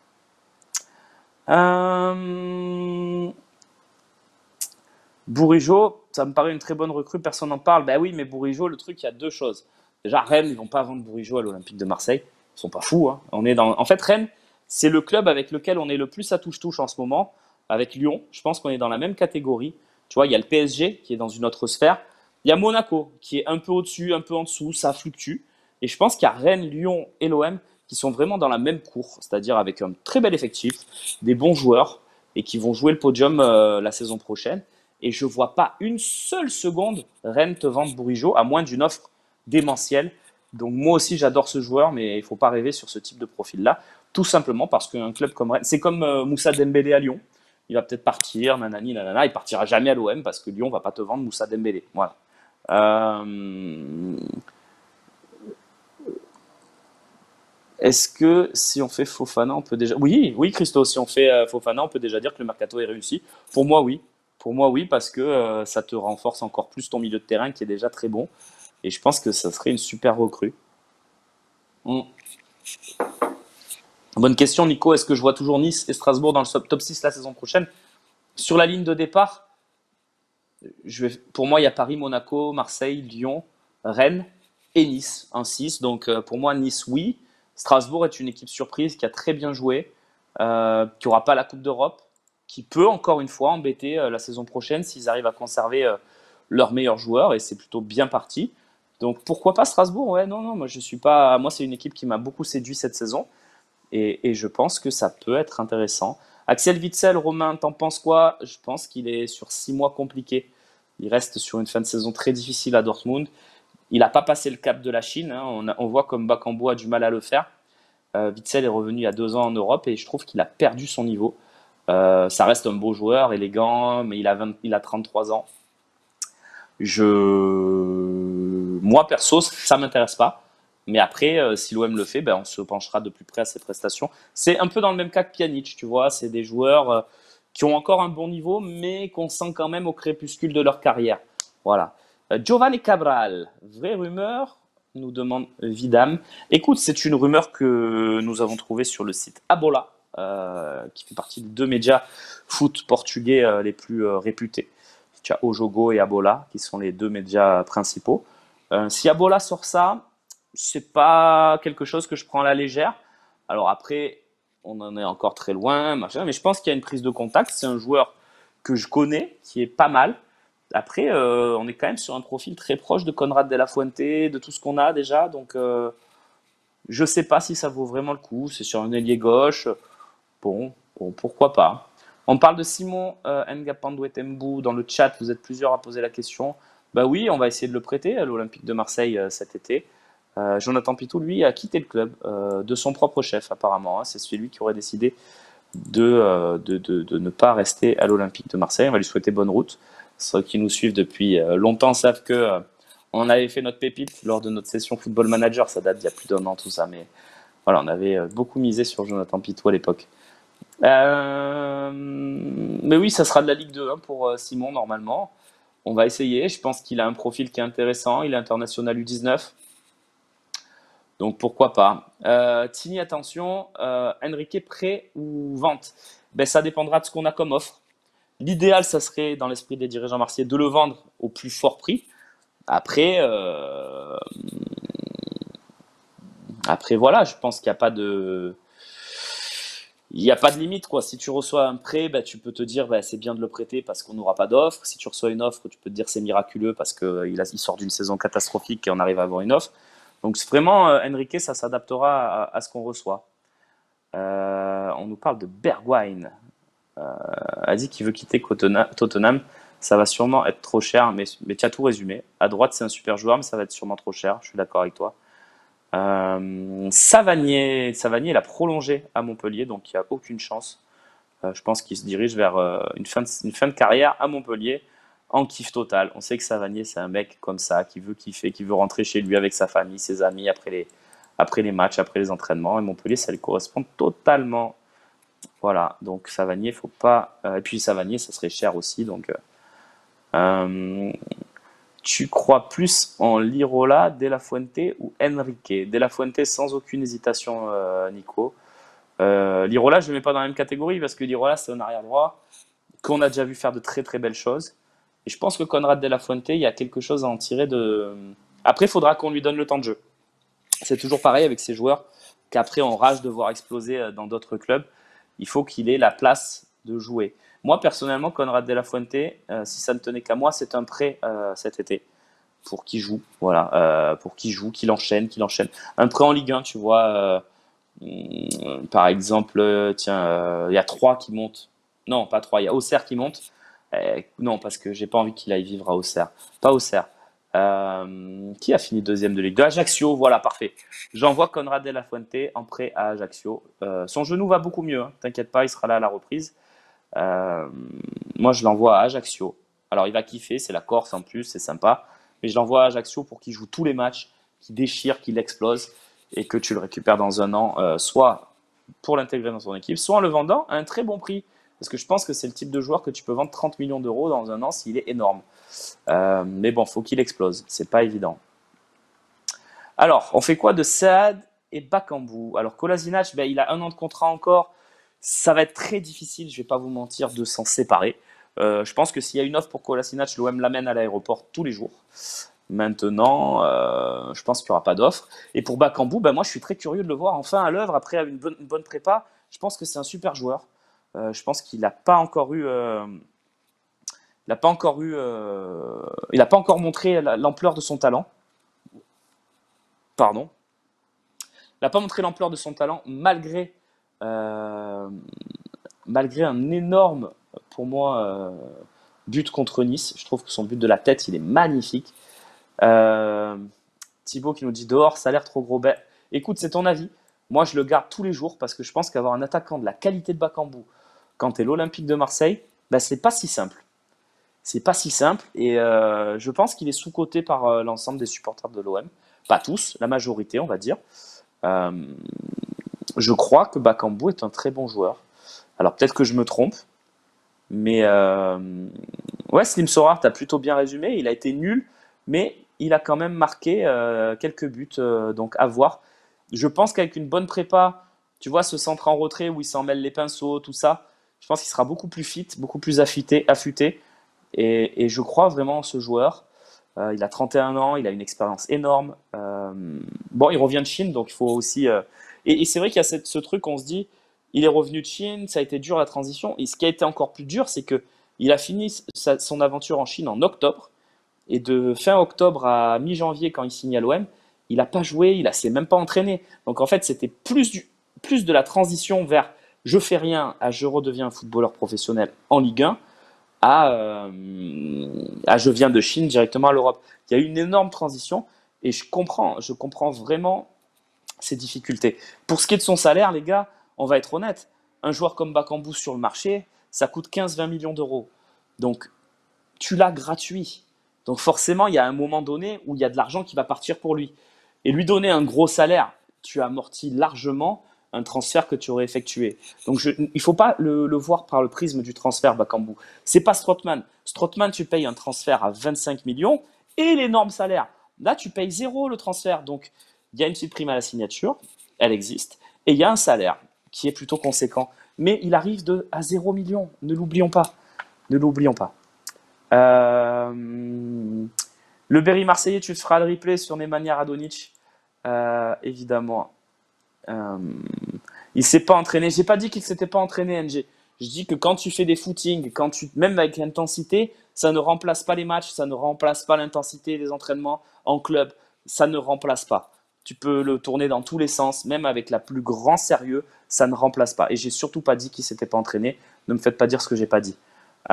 Bourigeaud, ça me paraît une très bonne recrue, personne n'en parle. Ben oui, mais Bourigeaud, le truc, il y a deux choses. Déjà, Rennes, ils vont pas vendre Bourigeaud à l'Olympique de Marseille. Ils sont pas fous, hein. En fait, Rennes, c'est le club avec lequel on est le plus à touche-touche en ce moment. Avec Lyon, je pense qu'on est dans la même catégorie. Tu vois, il y a le PSG qui est dans une autre sphère. Il y a Monaco qui est un peu au-dessus, un peu en dessous, ça fluctue. Et je pense qu'il y a Rennes, Lyon et l'OM qui sont vraiment dans la même cour, c'est-à-dire avec un très bel effectif, des bons joueurs et qui vont jouer le podium la saison prochaine. Et je ne vois pas une seule seconde Rennes te vendre Bourigeaud, à moins d'une offre démentielle. Donc moi aussi j'adore ce joueur, mais il ne faut pas rêver sur ce type de profil-là, tout simplement parce qu'un club comme Rennes, c'est comme Moussa Dembélé à Lyon. Il va peut-être partir, nanani, nanana, il partira jamais à l'OM parce que Lyon ne va pas te vendre Moussa Dembélé. Voilà. Est-ce que si on fait Fofana, on peut déjà... Oui, oui, Christo, si on fait Fofana, on peut déjà dire que le mercato est réussi. Pour moi, oui. Pour moi, oui, parce que ça te renforce encore plus ton milieu de terrain qui est déjà très bon. Et je pense que ça serait une super recrue. Mm. Bonne question, Nico. Est-ce que je vois toujours Nice et Strasbourg dans le top 6 la saison prochaine? Sur la ligne de départ, pour moi, il y a Paris, Monaco, Marseille, Lyon, Rennes et Nice, un 6. Donc pour moi, Nice, oui. Strasbourg est une équipe surprise qui a très bien joué, qui n'aura pas la Coupe d'Europe, qui peut encore une fois embêter la saison prochaine s'ils arrivent à conserver leurs meilleurs joueurs, et c'est plutôt bien parti. Donc pourquoi pas Strasbourg? Ouais, non, non, moi je suis pas. Moi, c'est une équipe qui m'a beaucoup séduit cette saison, et je pense que ça peut être intéressant. Axel Witsel, Romain, t'en penses quoi? Je pense qu'il est sur 6 mois compliqués. Il reste sur une fin de saison très difficile à Dortmund. Il n'a pas passé le cap de la Chine, hein. On voit comme Bakambu a du mal à le faire. Witsel est revenu il y a 2 ans en Europe et je trouve qu'il a perdu son niveau. Ça reste un beau joueur, élégant, mais il a 33 ans. Moi, perso, ça ne m'intéresse pas. Mais après, si l'OM le fait, ben, on se penchera de plus près à ses prestations. C'est un peu dans le même cas que Pjanic, tu vois. C'est des joueurs qui ont encore un bon niveau, mais qu'on sent quand même au crépuscule de leur carrière. Voilà. Giovanni Cabral, vraie rumeur, nous demande Vidam. Écoute, c'est une rumeur que nous avons trouvée sur le site Abola, qui fait partie des 2 médias foot portugais les plus réputés. Tu as Ojogo et Abola, qui sont les 2 médias principaux. Si Abola sort ça, c'est pas quelque chose que je prends à la légère. Alors après, on en est encore très loin, machin, mais je pense qu'il y a une prise de contact. C'est un joueur que je connais, qui est pas mal. Après, on est quand même sur un profil très proche de Conrad de la Fuente, de tout ce qu'on a déjà. Donc, je sais pas si ça vaut vraiment le coup. C'est sur un ailier gauche. Bon, pourquoi pas. On parle de Simon Ngapandouetembu dans le chat. Vous êtes plusieurs à poser la question. Bah oui, on va essayer de le prêter à l'Olympique de Marseille cet été. Jonathan Pitou, lui, a quitté le club de son propre chef, apparemment, hein. C'est celui qui aurait décidé de ne pas rester à l'Olympique de Marseille. On va lui souhaiter bonne route. Ceux qui nous suivent depuis longtemps savent que on avait fait notre pépite lors de notre session Football Manager. Ça date d'il y a plus d'1 an, tout ça. Mais voilà, on avait beaucoup misé sur Jonathan Pitou à l'époque. Mais oui, ça sera de la Ligue 2 hein, pour Simon, normalement. On va essayer. Je pense qu'il a un profil qui est intéressant. Il est international U19. Donc pourquoi pas. Tini, attention, Enrique prêt ou vente? Ben, ça dépendra de ce qu'on a comme offre. L'idéal, ça serait, dans l'esprit des dirigeants marseillais, de le vendre au plus fort prix. Après, voilà, je pense qu'il n'y a pas de. Il n'y a pas de limite, quoi. Si tu reçois un prêt, bah, tu peux te dire bah, c'est bien de le prêter parce qu'on n'aura pas d'offre. Si tu reçois une offre, tu peux te dire c'est miraculeux parce qu'il sort d'une saison catastrophique et on arrive à avoir une offre. Donc vraiment, Enrique, ça s'adaptera à ce qu'on reçoit. On nous parle de Bergwijn. A dit qu'il veut quitter Tottenham. Ça va sûrement être trop cher, mais tu as tout résumé. À droite, c'est un super joueur, mais ça va être sûrement trop cher. Je suis d'accord avec toi. Savanier, il a prolongé à Montpellier, donc il n'y a aucune chance. Je pense qu'il se dirige vers une fin de carrière à Montpellier en kiff total. On sait que Savanier, c'est un mec comme ça, qui veut kiffer, qui veut rentrer chez lui avec sa famille, ses amis, après les matchs, après les entraînements. Et Montpellier, ça lui correspond totalement. Voilà, donc Savanier, faut pas. Et puis Savanier, ça serait cher aussi, donc. Tu crois plus en Lirola, De La Fuente ou Enrique? De La Fuente sans aucune hésitation, Nico. Lirola, je ne le mets pas dans la même catégorie parce que Lirola, c'est un arrière-droit qu'on a déjà vu faire de très très belles choses. Et je pense que Conrad De La Fuente, il y a quelque chose à en tirer de. Après, il faudra qu'on lui donne le temps de jeu. C'est toujours pareil avec ces joueurs qu'après on rage de voir exploser dans d'autres clubs. Il faut qu'il ait la place de jouer. Moi, personnellement, Conrad De La Fuente, si ça ne tenait qu'à moi, c'est un prêt cet été pour qu'il joue. Voilà, pour qu'il joue, qu'il enchaîne. Un prêt en Ligue 1, tu vois. Par exemple, tiens, il y a 3 qui montent. Non, pas 3, il y a Auxerre qui monte. Non, parce que j'ai pas envie qu'il aille vivre à Auxerre. Pas Auxerre. Qui a fini deuxième de Ligue 2? Ajaccio, voilà, parfait. J'envoie Conrad De La Fuente en prêt à Ajaccio. Son genou va beaucoup mieux, hein, t'inquiète pas, il sera là à la reprise. Moi, je l'envoie à Ajaccio. Alors, il va kiffer, c'est la Corse en plus, c'est sympa. Mais je l'envoie à Ajaccio pour qu'il joue tous les matchs, qu'il déchire, qu'il explose et que tu le récupères dans 1 an, soit pour l'intégrer dans ton équipe, soit en le vendant à un très bon prix. Parce que je pense que c'est le type de joueur que tu peux vendre 30 millions d'euros dans 1 an s'il est énorme. Mais bon, faut qu'il explose. C'est pas évident. Alors, on fait quoi de Saad et Bakambu? Alors, Kolasinac, ben, il a 1 an de contrat encore. Ça va être très difficile, je vais pas vous mentir, de s'en séparer. Je pense que s'il y a une offre pour Kolasinac, l'OM l'amène à l'aéroport tous les jours. Maintenant, je pense qu'il n'y aura pas d'offre. Et pour Bakambu, ben moi, je suis très curieux de le voir enfin à l'œuvre après une bonne prépa. Je pense que c'est un super joueur. Je pense qu'il n'a pas encore eu, il n'a pas encore montré l'ampleur de son talent. Pardon. Il n'a pas montré l'ampleur de son talent euh, malgré un énorme, pour moi, but contre Nice. Je trouve que son but de la tête, il est magnifique. Euh, Thibaut qui nous dit dehors, ça a l'air trop gros. Ben, écoute, c'est ton avis. Moi, je le garde tous les jours parce que je pense qu'avoir un attaquant de la qualité de Bakambu quand tu es l'Olympique de Marseille, ben, c'est pas si simple. C'est pas si simple et je pense qu'il est sous-coté par l'ensemble des supporters de l'OM. Pas tous, la majorité, on va dire. Euh, je crois que Bakambu est un très bon joueur. Alors peut-être que je me trompe, mais ouais, Slim Sora, tu as plutôt bien résumé. Il a été nul, mais il a quand même marqué quelques buts, donc à voir. Je pense qu'avec une bonne prépa, tu vois, ce centre en retrait où il s'en mêle les pinceaux, tout ça, je pense qu'il sera beaucoup plus fit, beaucoup plus affûté. Et je crois vraiment en ce joueur. Il a 31 ans, il a une expérience énorme. Bon, il revient de Chine, donc il faut aussi. Et c'est vrai qu'il y a ce truc, on se dit, il est revenu de Chine, ça a été dur la transition. Et ce qui a été encore plus dur, c'est que il a fini son aventure en Chine en octobre. Et de fin octobre à mi-janvier, quand il signe à l'OM, il n'a pas joué, s'est même pas entraîné. Donc en fait, c'était plus de la transition vers je fais rien à je redeviens un footballeur professionnel en Ligue 1 à je viens de Chine directement à l'Europe. Il y a eu une énorme transition et je comprends vraiment ses difficultés. Pour ce qui est de son salaire, les gars, on va être honnête, un joueur comme Bakambu sur le marché, ça coûte 15-20 millions d'euros. Donc, tu l'as gratuit. Donc, forcément, il y a un moment donné où il y a de l'argent qui va partir pour lui. Et lui donner un gros salaire, tu amortis largement un transfert que tu aurais effectué. Donc, il ne faut pas le voir par le prisme du transfert Bakambu. C'est pas Strootman. Strootman, tu payes un transfert à 25 millions et l'énorme salaire. Là, tu payes zéro le transfert. Donc, il y a une petite prime à la signature, elle existe, et il y a un salaire qui est plutôt conséquent. Mais il arrive à 0 million, ne l'oublions pas. Ne l'oublions pas. Le Berry Marseillais, tu te feras le replay sur Nemanja Radonic, évidemment. Euh, il s'est pas entraîné. J'ai pas dit qu'il s'était pas entraîné, NG. Je dis que quand tu fais des footings, même avec l'intensité, ça ne remplace pas les matchs, ça ne remplace pas l'intensité des entraînements en club. Ça ne remplace pas. Tu peux le tourner dans tous les sens, même avec la plus grand sérieux, ça ne remplace pas. Et j'ai surtout pas dit qu'il s'était pas entraîné. Ne me faites pas dire ce que j'ai pas dit.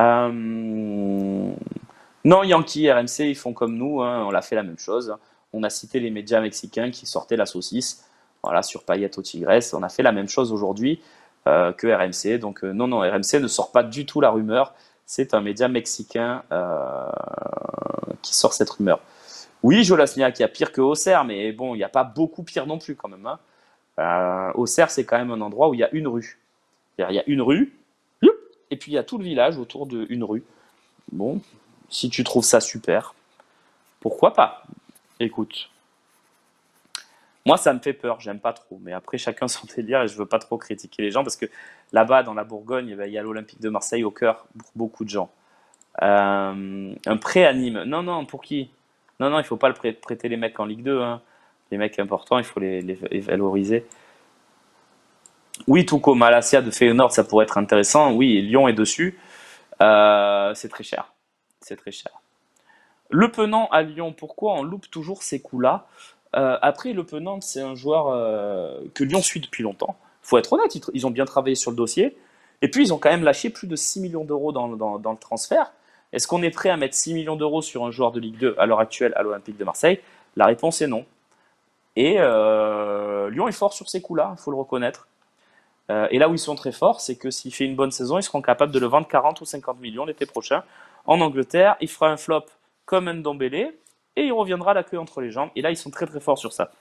Non, Yankee, RMC, ils font comme nous, hein, on a fait la même chose. On a cité les médias mexicains qui sortaient la saucisse, voilà, sur Payet au Tigres. On a fait la même chose aujourd'hui que RMC. Donc non, RMC ne sort pas du tout la rumeur. C'est un média mexicain qui sort cette rumeur. Oui, Jolasniak, il y a pire que Auxerre, mais bon, il n'y a pas beaucoup pire non plus quand même. Hein. Auxerre, c'est quand même un endroit où il y a une rue. C'est-à-dire, il y a une rue, et puis il y a tout le village autour d'une rue. Bon, si tu trouves ça super, pourquoi pas? Écoute, moi ça me fait peur, j'aime pas trop. Mais après, chacun son délire et je veux pas trop critiquer les gens parce que là-bas, dans la Bourgogne, eh ben, il y a l'Olympique de Marseille au cœur pour beaucoup de gens. Un prêt à Nîmes. Non, non, pour qui? Non, non, il faut pas prêter les mecs en Ligue 2. Hein. Les mecs importants, il faut les valoriser. Oui, tout comme Malasia de Feyenoord, ça pourrait être intéressant. Oui, et Lyon est dessus. C'est très cher. C'est très cher. Le Penant à Lyon, pourquoi on loupe toujours ces coups-là? Après, Le Penant, c'est un joueur que Lyon suit depuis longtemps. Il faut être honnête, ils ont bien travaillé sur le dossier. Et puis, ils ont quand même lâché plus de 6 millions d'euros dans le transfert. Est-ce qu'on est prêt à mettre 6 millions d'euros sur un joueur de Ligue 2 à l'heure actuelle à l'Olympique de Marseille? La réponse est non. Et Lyon est fort sur ces coups-là, il faut le reconnaître. Et là où ils sont très forts, c'est que s'il fait une bonne saison, ils seront capables de le vendre 40 ou 50 millions l'été prochain en Angleterre. Il fera un flop comme Ndombele et il reviendra la queue entre les jambes. Et là, ils sont très très forts sur ça.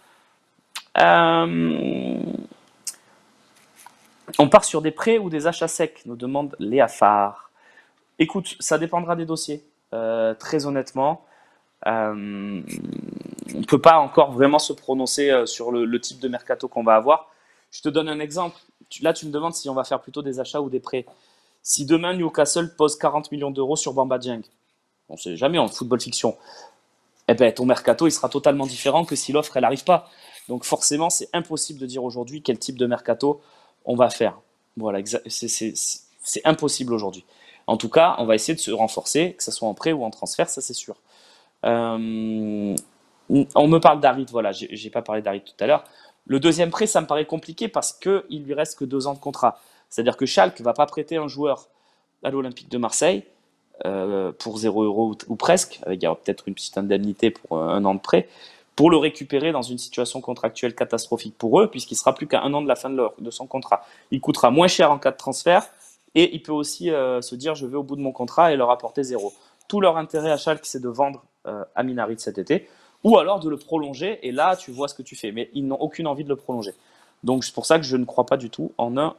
On part sur des prêts ou des achats secs, nous demande Léa Farr. Écoute, ça dépendra des dossiers. Très honnêtement, on peut pas encore vraiment se prononcer sur le type de mercato qu'on va avoir. Je te donne un exemple. Là, tu me demandes si on va faire plutôt des achats ou des prêts. Si demain Newcastle pose 40 millions d'euros sur Bamba Dieng, on ne sait jamais en football fiction, eh ben, ton mercato il sera totalement différent que si l'offre elle n'arrive pas. Donc forcément, c'est impossible de dire aujourd'hui quel type de mercato on va faire. Voilà, c'est impossible aujourd'hui. En tout cas, on va essayer de se renforcer, que ce soit en prêt ou en transfert, ça c'est sûr. Euh, on me parle d'Harit, voilà, j'ai pas parlé d'Harit tout à l'heure. Le deuxième prêt, ça me paraît compliqué parce qu'il lui reste que 2 ans de contrat. C'est-à-dire que Schalke ne va pas prêter un joueur à l'Olympique de Marseille pour 0 € ou presque, avec peut-être une petite indemnité pour 1 an de prêt, pour le récupérer dans une situation contractuelle catastrophique pour eux, puisqu'il sera plus qu'à 1 an de la fin de son contrat. Il coûtera moins cher en cas de transfert, et il peut aussi se dire je vais au bout de mon contrat et leur apporter 0. Tout leur intérêt à Schalke, c'est de vendre Amin Harit cet été, ou alors de le prolonger, et là tu vois ce que tu fais, mais ils n'ont aucune envie de le prolonger. Donc c'est pour ça que je ne crois pas du tout en un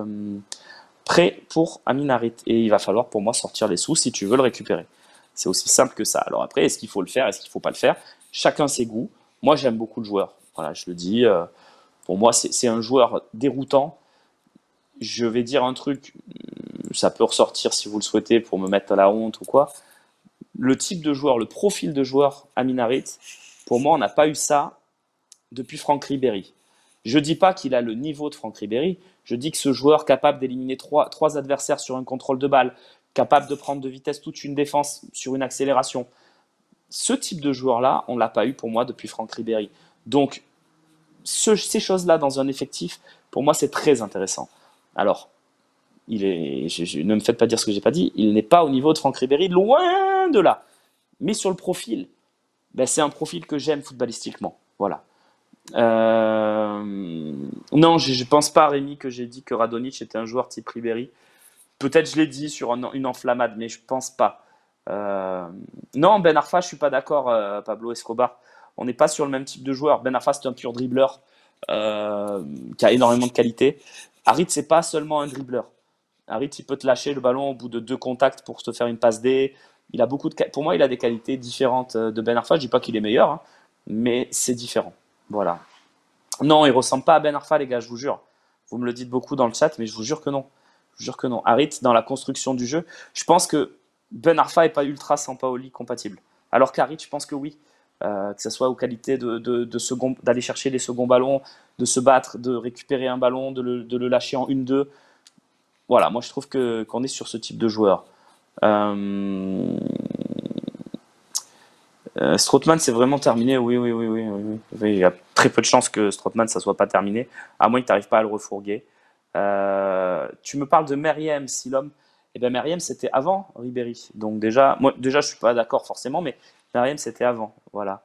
prêt pour Amin Harit, et il va falloir pour moi sortir les sous si tu veux le récupérer. C'est aussi simple que ça. Alors après, est-ce qu'il faut le faire, est-ce qu'il ne faut pas le faire? Chacun ses goûts. Moi, j'aime beaucoup le joueur. Voilà, je le dis. Pour moi, c'est un joueur déroutant. Je vais dire un truc, ça peut ressortir si vous le souhaitez pour me mettre à la honte ou quoi. Le type de joueur, le profil de joueur Amin Harit, pour moi, on n'a pas eu ça depuis Franck Ribéry. Je ne dis pas qu'il a le niveau de Franck Ribéry, je dis que ce joueur capable d'éliminer trois adversaires sur un contrôle de balle, capable de prendre de vitesse toute une défense sur une accélération, ce type de joueur-là, on ne l'a pas eu pour moi depuis Franck Ribéry. Donc, ces choses-là dans un effectif, pour moi, c'est très intéressant. Alors, ne me faites pas dire ce que j'ai pas dit, il n'est pas au niveau de Franck Ribéry, loin de là. Mais sur le profil, ben, c'est un profil que j'aime footballistiquement. Voilà. Non, je ne pense pas, Rémi, que j'ai dit que Radonjic était un joueur type Ribéry. Peut-être je l'ai dit sur une enflammade, mais je ne pense pas. Non, Ben Arfa, je ne suis pas d'accord, Pablo Escobar. On n'est pas sur le même type de joueur. Ben Arfa, c'est un pur dribbleur qui a énormément de qualité. Harit, c'est pas seulement un dribbleur. Harit, il peut te lâcher le ballon au bout de 2 contacts pour te faire une passe D. Pour moi, il a des qualités différentes de Ben Arfa. Je ne dis pas qu'il est meilleur, hein, mais c'est différent. Voilà. Non, il ressemble pas à Ben Arfa, les gars, je vous jure. Vous me le dites beaucoup dans le chat, mais je vous jure que non. Je vous jure que non. Harit, dans la construction du jeu, je pense que Ben Arfa n'est pas ultra Sampaoli compatible. Alors qu'Harit, je pense que oui. Que ce soit aux qualités d'aller chercher les seconds ballons, de se battre, de récupérer un ballon, de le lâcher en 1-2. Voilà, moi je trouve qu'on est sur ce type de joueur. Strootman, c'est vraiment terminé. Oui, oui, oui, oui, oui, oui. Il y a très peu de chances que Strootman, ça soit pas terminé, à moins que tu n'arrives pas à le refourguer. Tu me parles de Meriem, Silom. Eh bien, Meriem, c'était avant Ribéry. Donc déjà, moi, déjà, je suis pas d'accord forcément, mais Meriem, c'était avant. Voilà.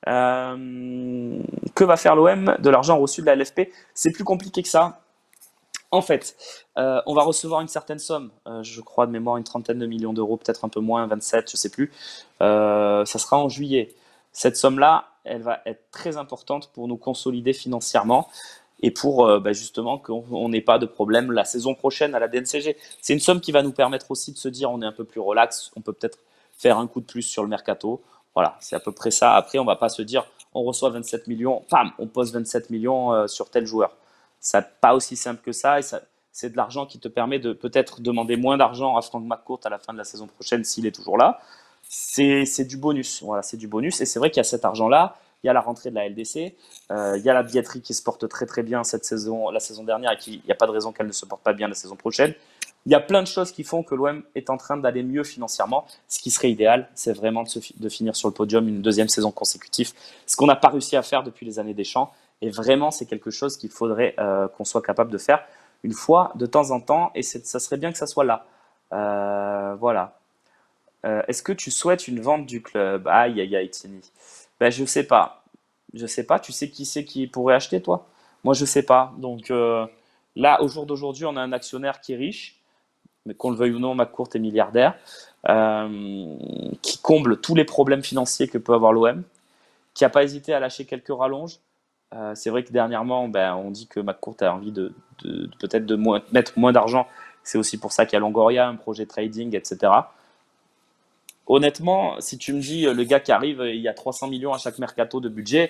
Que va faire l'OM de l'argent reçu de la LFP? C'est plus compliqué que ça. En fait, on va recevoir une certaine somme, je crois de mémoire une trentaine de millions d'euros, peut-être un peu moins, 27, je ne sais plus. Ça sera en juillet. Cette somme-là, elle va être très importante pour nous consolider financièrement et pour justement qu'on n'ait pas de problème la saison prochaine à la DNCG. C'est une somme qui va nous permettre aussi de se dire on est un peu plus relax, on peut peut-être faire un coup de plus sur le mercato. Voilà, c'est à peu près ça. Après, on ne va pas se dire on reçoit 27 millions, pam, on pose 27 millions sur tel joueur. Ça n'est pas aussi simple que ça, et c'est de l'argent qui te permet de peut-être demander moins d'argent à Frank McCourt à la fin de la saison prochaine s'il est toujours là. C'est du bonus, voilà, c'est du bonus, et c'est vrai qu'il y a cet argent-là, il y a la rentrée de la LDC, il y a la billetterie qui se porte très très bien cette saison, la saison dernière, et il n'y a pas de raison qu'elle ne se porte pas bien la saison prochaine. Il y a plein de choses qui font que l'OM est en train d'aller mieux financièrement. Ce qui serait idéal, c'est vraiment de finir sur le podium une deuxième saison consécutive, ce qu'on n'a pas réussi à faire depuis les années Deschamps. Et vraiment, c'est quelque chose qu'il faudrait qu'on soit capable de faire une fois de temps en temps. Et ça serait bien que ça soit là. Voilà. Est-ce que tu souhaites une vente du club? Aïe, aïe, aïe, Tieni. Ben, je sais pas. Je sais pas. Tu sais qui c'est qui pourrait acheter, toi? Moi, je sais pas. Donc là, au jour d'aujourd'hui, on a un actionnaire qui est riche, mais qu'on le veuille ou non, McCourt est milliardaire, qui comble tous les problèmes financiers que peut avoir l'OM, qui n'a pas hésité à lâcher quelques rallonges. C'est vrai que dernièrement, on dit que McCourt a envie peut-être de mettre moins d'argent. C'est aussi pour ça qu'il y a Longoria, un projet trading, etc. honnêtement, si tu me dis le gars qui arrive, il y a 300 millions à chaque mercato de budget,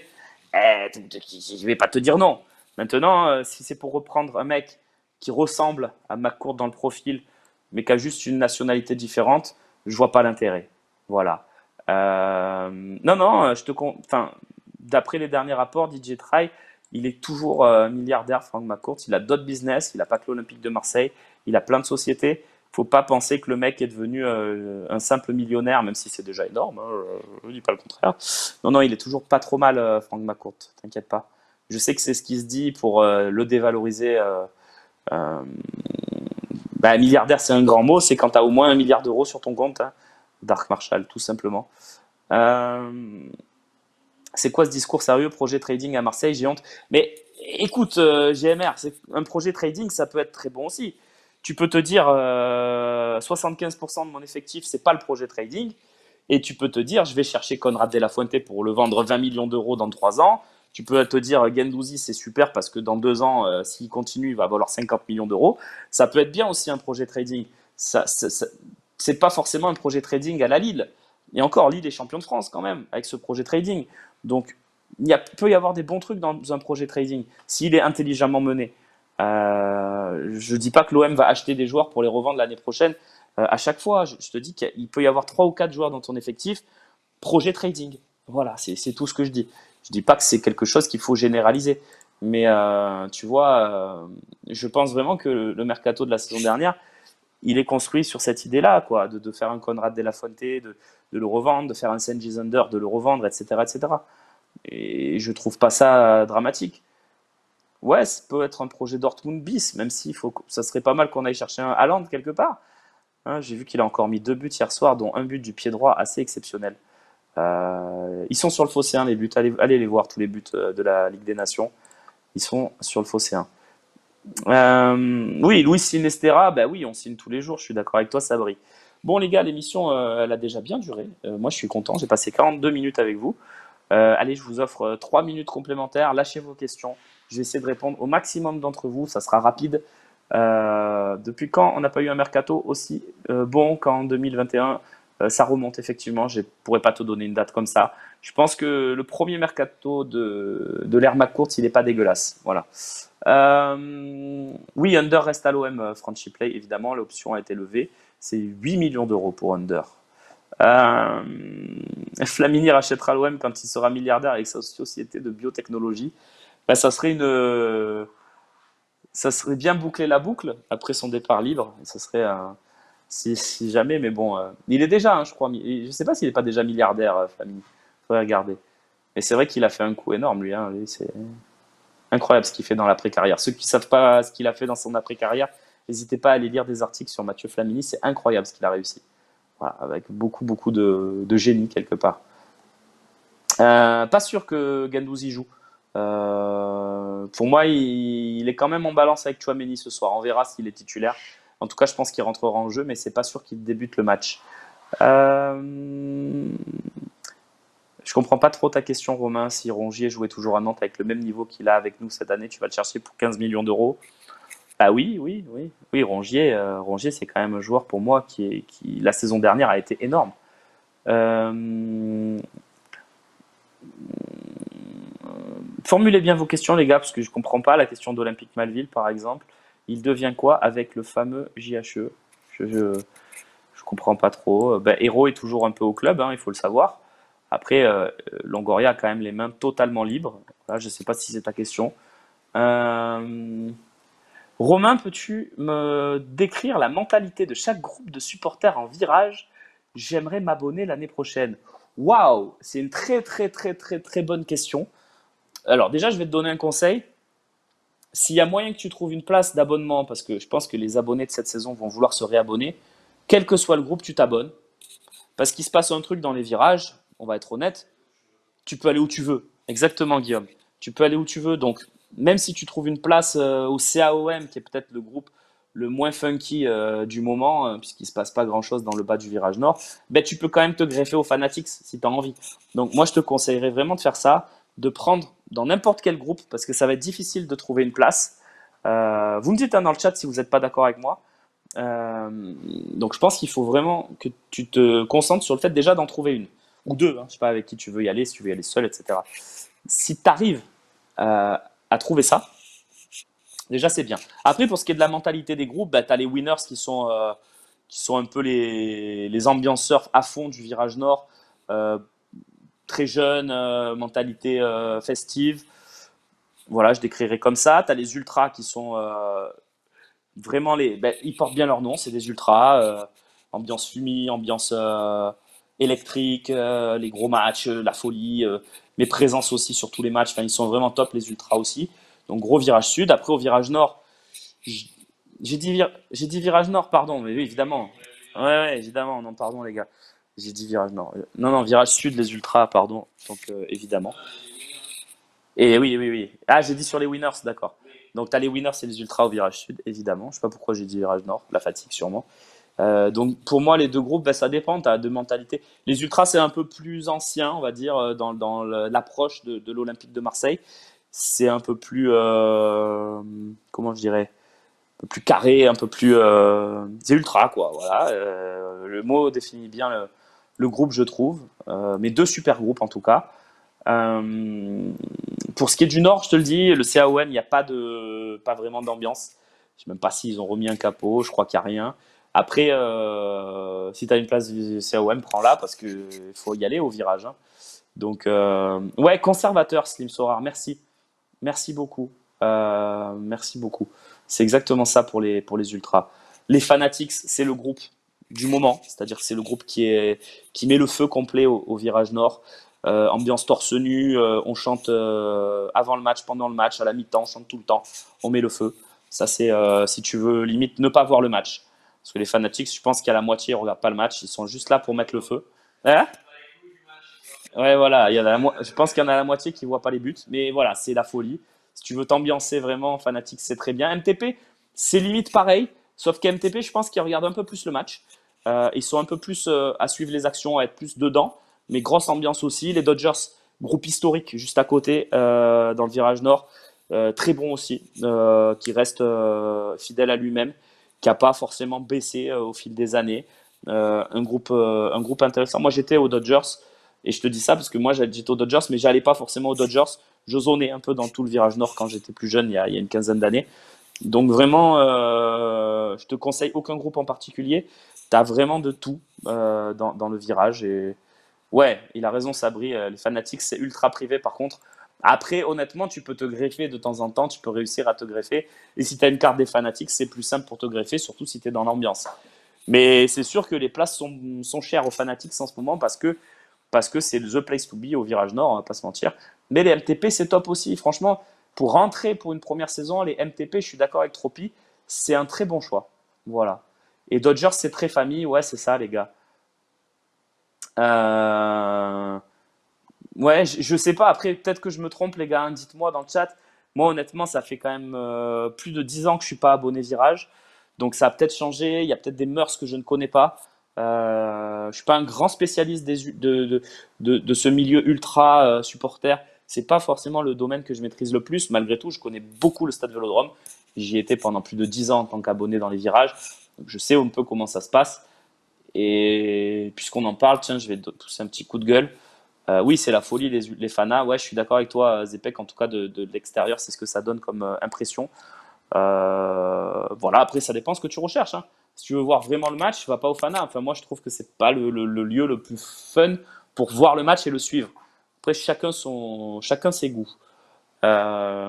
je vais pas te dire non. Maintenant, si c'est pour reprendre un mec qui ressemble à McCourt dans le profil, mais qui a juste une nationalité différente, je vois pas l'intérêt. Voilà. Non, non, enfin, d'après les derniers rapports, DJ Try, il est toujours milliardaire, Frank McCourt. Il a d'autres business, il n'a pas que l'Olympique de Marseille, il a plein de sociétés. Faut pas penser que le mec est devenu un simple millionnaire, même si c'est déjà énorme, hein, je ne dis pas le contraire. Non, non, il est toujours pas trop mal, Frank McCourt, t'inquiète pas. Je sais que c'est ce qui se dit pour le dévaloriser. Euh, milliardaire, c'est un grand mot, c'est quand tu as au moins 1 milliard d'euros sur ton compte, hein. Dark Marshall, tout simplement. Euh, c'est quoi ce discours sérieux, projet trading à Marseille, j'ai honte. Mais écoute, GMR, un projet trading, ça peut être très bon aussi. Tu peux te dire 75% de mon effectif, c'est pas le projet trading. Et tu peux te dire, je vais chercher Conrad de la Fuente pour le vendre 20 millions d'euros dans 3 ans. Tu peux te dire, Gendouzi, c'est super parce que dans 2 ans, s'il continue, il va valoir 50 millions d'euros. Ça peut être bien aussi un projet trading. C'est pas forcément un projet trading à la Lille. Et encore, Lille est champion de France quand même avec ce projet trading. Donc, peut y avoir des bons trucs dans un projet trading s'il est intelligemment mené. Je ne dis pas que l'OM va acheter des joueurs pour les revendre l'année prochaine à chaque fois. Je te dis qu'il peut y avoir 3 ou 4 joueurs dans ton effectif, projet trading. Voilà, c'est tout ce que je dis. Je ne dis pas que c'est quelque chose qu'il faut généraliser. Mais tu vois, je pense vraiment que le mercato de la saison dernière, il est construit sur cette idée-là, quoi, de faire un Conrad de la Fuente, de le revendre, de faire un Sanji Zunder, de le revendre, etc., etc. Et je trouve pas ça dramatique. Ouais, ça peut être un projet Dortmund bis, même si ça serait pas mal qu'on aille chercher un Haaland quelque part. Hein, j'ai vu qu'il a encore mis 2 buts hier soir, dont un but du pied droit assez exceptionnel. Ils sont sur le Phocéen, les buts. Allez les voir, tous les buts de la Ligue des Nations. Ils sont sur le Phocéen. Oui, Luis Sinestera, bah oui, on signe tous les jours, je suis d'accord avec toi, Sabri. Bon, les gars, l'émission, elle a déjà bien duré. Moi, je suis content, j'ai passé 42 minutes avec vous. Allez, je vous offre 3 minutes complémentaires. Lâchez vos questions. Je vais essayer de répondre au maximum d'entre vous. Ça sera rapide. Depuis quand on n'a pas eu un mercato aussi bon qu'en 2021? Ça remonte effectivement. Je ne pourrais pas te donner une date comme ça. Je pense que le premier mercato de l'ère McCourt, il n'est pas dégueulasse. Voilà. Oui, Under reste à l'OM, Frenchy Play. Évidemment, l'option a été levée. C'est 8 millions d'euros pour Under. Euh, Flamini rachètera l'OM quand il sera milliardaire avec sa société de biotechnologie. Ben, ça serait bien boucler la boucle après son départ libre. Ça serait si jamais, mais bon, il est déjà, hein, je crois. Je ne sais pas s'il n'est pas déjà milliardaire, Flamini. Faudrait regarder. Mais c'est vrai qu'il a fait un coup énorme, lui. Hein. Lui, c'est incroyable ce qu'il fait dans l'après-carrière. Ceux qui ne savent pas ce qu'il a fait dans son après-carrière, n'hésitez pas à aller lire des articles sur Mathieu Flamini. C'est incroyable ce qu'il a réussi. Voilà, avec beaucoup, beaucoup de génie quelque part. Pas sûr que Gendouzi joue. Pour moi, il est quand même en balance avec Tchouaméni ce soir. On verra s'il est titulaire. En tout cas, je pense qu'il rentrera en jeu, mais c'est pas sûr qu'il débute le match. Euh, je comprends pas trop ta question, Romain. Si Rongier jouait toujours à Nantes avec le même niveau qu'il a avec nous cette année, tu vas le chercher pour 15 millions d'euros. Ah oui, oui, oui. Oui, Rongier, c'est quand même un joueur pour moi qui la saison dernière a été énorme. Euh, Formulez bien vos questions, les gars, parce que je ne comprends pas la question d'Olympique Malville, par exemple. Il devient quoi avec le fameux JHE? Je comprends pas trop. Hérault est toujours un peu au club, hein, il faut le savoir. Après, Longoria a quand même les mains totalement libres. Là, je ne sais pas si c'est ta question. Euh, Romain, peux-tu me décrire la mentalité de chaque groupe de supporters en virage? J'aimerais m'abonner l'année prochaine. Waouh, c'est une très très très très très bonne question. Alors déjà, je vais te donner un conseil. S'il y a moyen que tu trouves une place d'abonnement, parce que je pense que les abonnés de cette saison vont vouloir se réabonner, quel que soit le groupe, tu t'abonnes. Parce qu'il se passe un truc dans les virages, on va être honnête, tu peux aller où tu veux. Exactement, Guillaume. Tu peux aller où tu veux. Donc, même si tu trouves une place au CAOM, qui est peut-être le groupe le moins funky du moment, puisqu'il ne se passe pas grand-chose dans le bas du virage nord, ben, tu peux quand même te greffer aux Fanatics si tu as envie. Donc, moi, je te conseillerais vraiment de faire ça, de prendre dans n'importe quel groupe, parce que ça va être difficile de trouver une place. Vous me dites hein, dans le chat si vous n'êtes pas d'accord avec moi. Donc je pense qu'il faut vraiment que tu te concentres sur le fait déjà d'en trouver une ou deux, hein, je sais pas avec qui tu veux y aller, si tu veux y aller seul, etc. Si tu arrives à trouver ça, déjà c'est bien. Après, pour ce qui est de la mentalité des groupes, bah, tu as les winners qui sont un peu les ambianceurs à fond du virage nord, euh, très jeunes, mentalité festive. Voilà, je décrirais comme ça. Tu as les ultras qui sont vraiment ils portent bien leur nom, c'est des ultras, ambiance fumée, ambiance électrique, les gros matchs, la folie, les présences aussi sur tous les matchs. Enfin, ils sont vraiment top les ultras aussi. Donc gros virage sud. Après au virage nord, j- j'ai dit virage nord, pardon, mais oui évidemment. Ouais, ouais, évidemment, non pardon les gars. J'ai dit virage nord. Non, non, virage sud, les ultras, pardon. Donc évidemment. Et oui, oui, oui. Ah, j'ai dit sur les winners, d'accord. Donc, tu as les winners et les ultras au virage sud, évidemment. Je sais pas pourquoi j'ai dit virage nord, la fatigue sûrement. Donc, pour moi, les deux groupes, ben, ça dépend, tu as deux mentalités. Les ultras, c'est un peu plus ancien, on va dire, dans l'approche de l'Olympique de Marseille. C'est un peu plus, comment je dirais, un peu plus carré, un peu plus. C'est ultra, quoi. Voilà. Le mot définit bien le groupe, je trouve. Mais deux super groupes, en tout cas. Euh, pour ce qui est du Nord, je te le dis, le CAOM, il n'y a pas vraiment d'ambiance. Je ne sais même pas s'ils ont remis un capot, je crois qu'il n'y a rien. Après, si tu as une place du CAOM, prends-la parce qu'il faut y aller au virage, hein. Donc, ouais, conservateur, Slim Sorar, merci. Merci beaucoup. Merci beaucoup. C'est exactement ça pour les ultras. Les Fanatics, c'est le groupe du moment, c'est-à-dire que c'est le groupe qui met le feu complet au virage nord. Ambiance torse nu, on chante avant le match, pendant le match, à la mi-temps, on chante tout le temps, on met le feu. Ça, c'est si tu veux, limite, ne pas voir le match. Parce que les Fanatics, je pense qu'à la moitié, ils ne regardent pas le match, ils sont juste là pour mettre le feu. Hein. Ouais, voilà, je pense qu'il y en a la moitié qui ne voit pas les buts, mais voilà, c'est la folie. Si tu veux t'ambiancer vraiment, Fanatics, c'est très bien. MTP, c'est limite pareil, sauf qu'MTP, je pense qu'ils regardent un peu plus le match. Ils sont un peu plus à suivre les actions, à être plus dedans, mais grosse ambiance aussi. Les Dodgers, groupe historique juste à côté, dans le virage nord, très bon aussi, qui reste fidèle à lui-même, qui n'a pas forcément baissé au fil des années. Un groupe intéressant. Moi, j'étais aux Dodgers. Et je te dis ça parce que moi j'étais aux Dodgers, mais j'allais pas forcément aux Dodgers. Je zonais un peu dans tout le virage nord quand j'étais plus jeune, il y a une quinzaine d'années. Donc vraiment, je te conseille aucun groupe en particulier. Tu as vraiment de tout dans le virage. Et ouais, il a raison Sabri, les Fanatics c'est ultra privé par contre. Après, honnêtement, tu peux te greffer de temps en temps, tu peux réussir à te greffer. Et si tu as une carte des Fanatics, c'est plus simple pour te greffer, surtout si tu es dans l'ambiance. Mais c'est sûr que les places sont chères aux Fanatics en ce moment parce que c'est the place to be au virage nord, on va pas se mentir. Mais les MTP, c'est top aussi. Franchement, pour rentrer pour une première saison, les MTP, je suis d'accord avec Tropi, c'est un très bon choix. Voilà. Et Dodgers, c'est très famille, ouais, c'est ça, les gars. Euh, Ouais, je sais pas. Après, peut-être que je me trompe, les gars, hein. Dites-moi dans le chat. Moi, honnêtement, ça fait quand même plus de 10 ans que je suis pas abonné Virage. Donc, ça a peut-être changé. Il y a peut-être des mœurs que je ne connais pas. Je suis pas un grand spécialiste de ce milieu ultra supporter. C'est pas forcément le domaine que je maîtrise le plus. Malgré tout, je connais beaucoup le stade Vélodrome. J'y étais pendant plus de 10 ans en tant qu'abonné dans les virages. Donc, je sais un peu comment ça se passe. Et puisqu'on en parle, tiens, je vais pousser un petit coup de gueule. Oui, c'est la folie, les fanas. Ouais, je suis d'accord avec toi, Zepek. En tout cas, de l'extérieur, c'est ce que ça donne comme impression. Voilà, après, ça dépend ce que tu recherches, hein. Si tu veux voir vraiment le match, va pas au fanas. Enfin, moi, je trouve que c'est pas le lieu le plus fun pour voir le match et le suivre. Après, chacun ses goûts. Euh,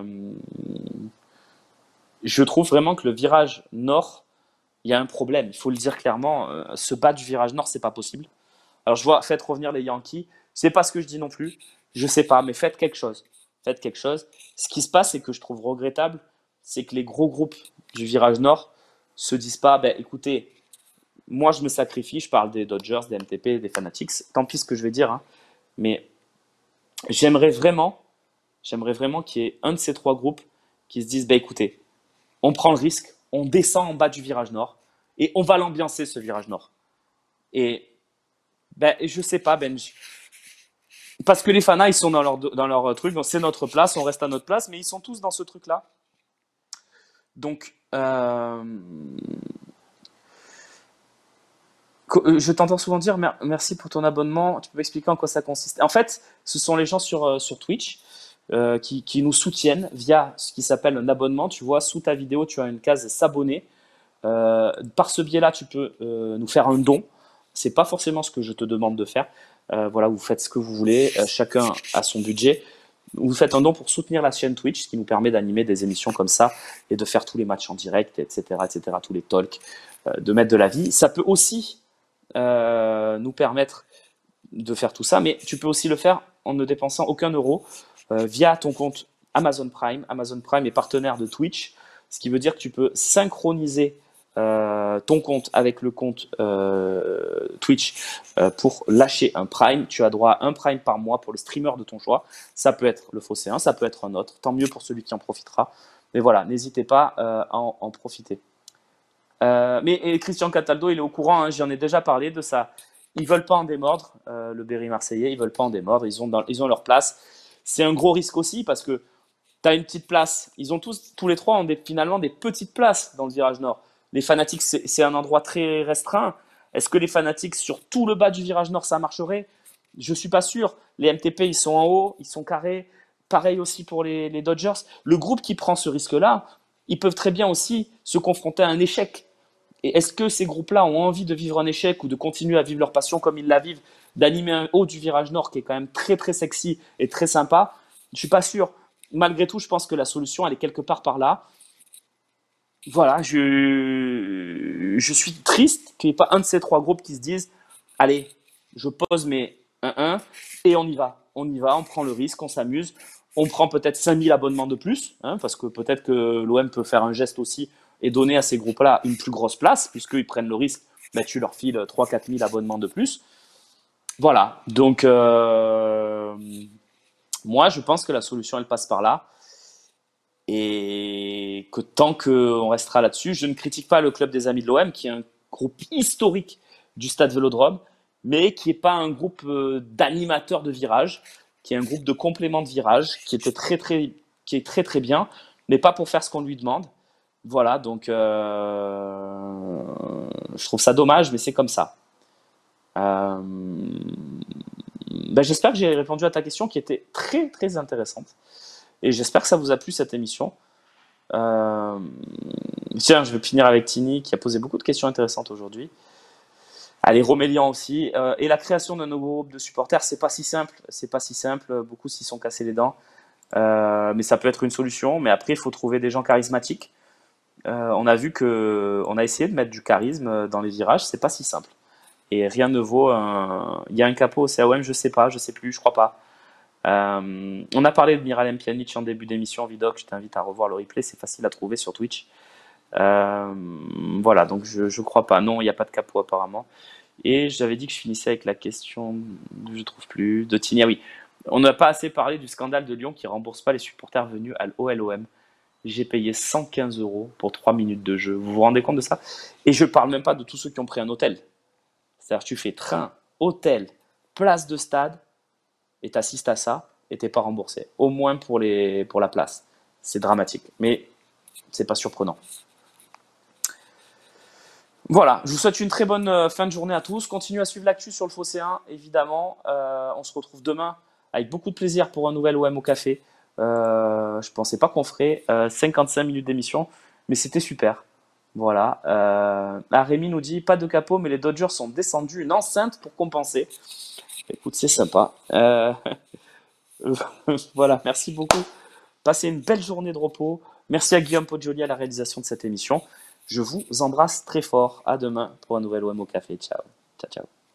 je trouve vraiment que le virage nord, il y a un problème. Il faut le dire clairement. Ce bas du virage nord, c'est pas possible. Alors je vois, faites revenir les Yankees. C'est pas ce que je dis non plus. Je sais pas, mais faites quelque chose. Faites quelque chose. Ce qui se passe, c'est que je trouve regrettable, c'est que les gros groupes du virage nord se disent pas, ben écoutez, moi je me sacrifie, je parle des Dodgers, des MTP, des Fanatics, tant pis ce que je vais dire, hein, mais j'aimerais vraiment, j'aimerais vraiment qu'il y ait un de ces trois groupes qui se disent, ben écoutez, on prend le risque, on descend en bas du virage nord et on va l'ambiancer ce virage nord. Et ben je sais pas, Benji. Parce que les fanas, ils sont dans leur truc, donc c'est notre place, on reste à notre place, mais ils sont tous dans ce truc-là. Donc, Je t'entends souvent dire merci pour ton abonnement. Tu peux m'expliquer en quoi ça consiste? En fait, ce sont les gens sur Twitch qui nous soutiennent via ce qui s'appelle un abonnement. Tu vois, sous ta vidéo, tu as une case s'abonner. Par ce biais-là, tu peux nous faire un don. C'est pas forcément ce que je te demande de faire. Voilà, vous faites ce que vous voulez. Chacun a son budget. Vous faites un don pour soutenir la chaîne Twitch, ce qui nous permet d'animer des émissions comme ça et de faire tous les matchs en direct, etc., etc., tous les talks, de mettre de la vie. Ça peut aussi nous permettre de faire tout ça, mais tu peux aussi le faire en ne dépensant aucun euro via ton compte Amazon Prime. Amazon Prime est partenaire de Twitch, ce qui veut dire que tu peux synchroniser ton compte avec le compte Twitch pour lâcher un Prime. Tu as droit à un Prime par mois pour le streamer de ton choix. Ça peut être le Phocéen, ça peut être un autre. Tant mieux pour celui qui en profitera. Mais voilà, n'hésitez pas à en profiter. Mais Christian Cataldo, il est au courant, hein, j'en ai déjà parlé de ça. Ils veulent pas en démordre, le Berry marseillais, ils veulent pas en démordre, ils ont leur place. C'est un gros risque aussi parce que tu as une petite place. Ils ont tous les trois ont finalement des petites places dans le virage nord. Les fanatiques, c'est un endroit très restreint. Est-ce que les fanatiques sur tout le bas du virage nord, ça marcherait? Je suis pas sûr. Les MTP, ils sont en haut, ils sont carrés. Pareil aussi pour les Dodgers. Le groupe qui prend ce risque-là, ils peuvent très bien aussi se confronter à un échec. Et est-ce que ces groupes-là ont envie de vivre un échec ou de continuer à vivre leur passion comme ils la vivent, d'animer un haut du virage nord qui est quand même très très sexy et très sympa? Je suis pas sûr. Malgré tout, je pense que la solution, elle est quelque part par là. Voilà, je suis triste qu'il n'y ait pas un de ces trois groupes qui se disent, allez, je pose mes 1-1 et on y va. On y va, on prend le risque, on s'amuse. On prend peut-être 5000 abonnements de plus, hein, parce que peut-être que l'OM peut faire un geste aussi et donner à ces groupes-là une plus grosse place, puisqu'ils prennent le risque, bah, tu leur files 3-4 000 abonnements de plus. Voilà, donc moi je pense que la solution elle passe par là et que tant qu'on restera là-dessus, je ne critique pas le club des Amis de l'OM qui est un groupe historique du Stade Vélodrome, mais qui n'est pas un groupe d'animateurs de virage, qui est un groupe de complément de virage, qui est très très bien, mais pas pour faire ce qu'on lui demande. Voilà, donc je trouve ça dommage, mais c'est comme ça. Euh, ben, j'espère que j'ai répondu à ta question qui était très très intéressante. Et j'espère que ça vous a plu cette émission. Euh, Tiens, je vais finir avec Tini qui a posé beaucoup de questions intéressantes aujourd'hui. Allez, Romélian aussi. Et la création d'un nouveau groupe de supporters, c'est pas si simple. C'est pas si simple. Beaucoup s'y sont cassés les dents. Mais ça peut être une solution. Mais après, il faut trouver des gens charismatiques. On a vu que, on a essayé de mettre du charisme dans les virages. C'est pas si simple. Et rien ne vaut un. Il y a un capot au CAOM, je sais pas, je sais plus, je crois pas. On a parlé de Miralem Pjanic en début d'émission, Vidoc, je t'invite à revoir le replay, c'est facile à trouver sur Twitch. Voilà, donc je crois pas, non, il n'y a pas de capot apparemment. Et j'avais dit que je finissais avec la question, je trouve plus, de Tini. Ah oui, on n'a pas assez parlé du scandale de Lyon qui rembourse pas les supporters venus à l'OLOM. J'ai payé 115 € pour 3 minutes de jeu. Vous vous rendez compte de ça? Et je parle même pas de tous ceux qui ont pris un hôtel. C'est-à-dire que tu fais train, hôtel, place de stade, et tu assistes à ça, et t'es pas remboursé. Au moins pour la place. C'est dramatique, mais c'est pas surprenant. Voilà, je vous souhaite une très bonne fin de journée à tous. Continuez à suivre l'actu sur le Phocéen, évidemment. On se retrouve demain avec beaucoup de plaisir pour un nouvel OM au café. Je pensais pas qu'on ferait 55 minutes d'émission, mais c'était super. Voilà. Rémi nous dit pas de capot, mais les Dodgers sont descendus une enceinte pour compenser. Écoute, c'est sympa. Voilà, merci beaucoup. Passez une belle journée de repos. Merci à Guillaume Poggioli à la réalisation de cette émission. Je vous embrasse très fort. À demain pour un nouvel OM au café. Ciao. Ciao, ciao.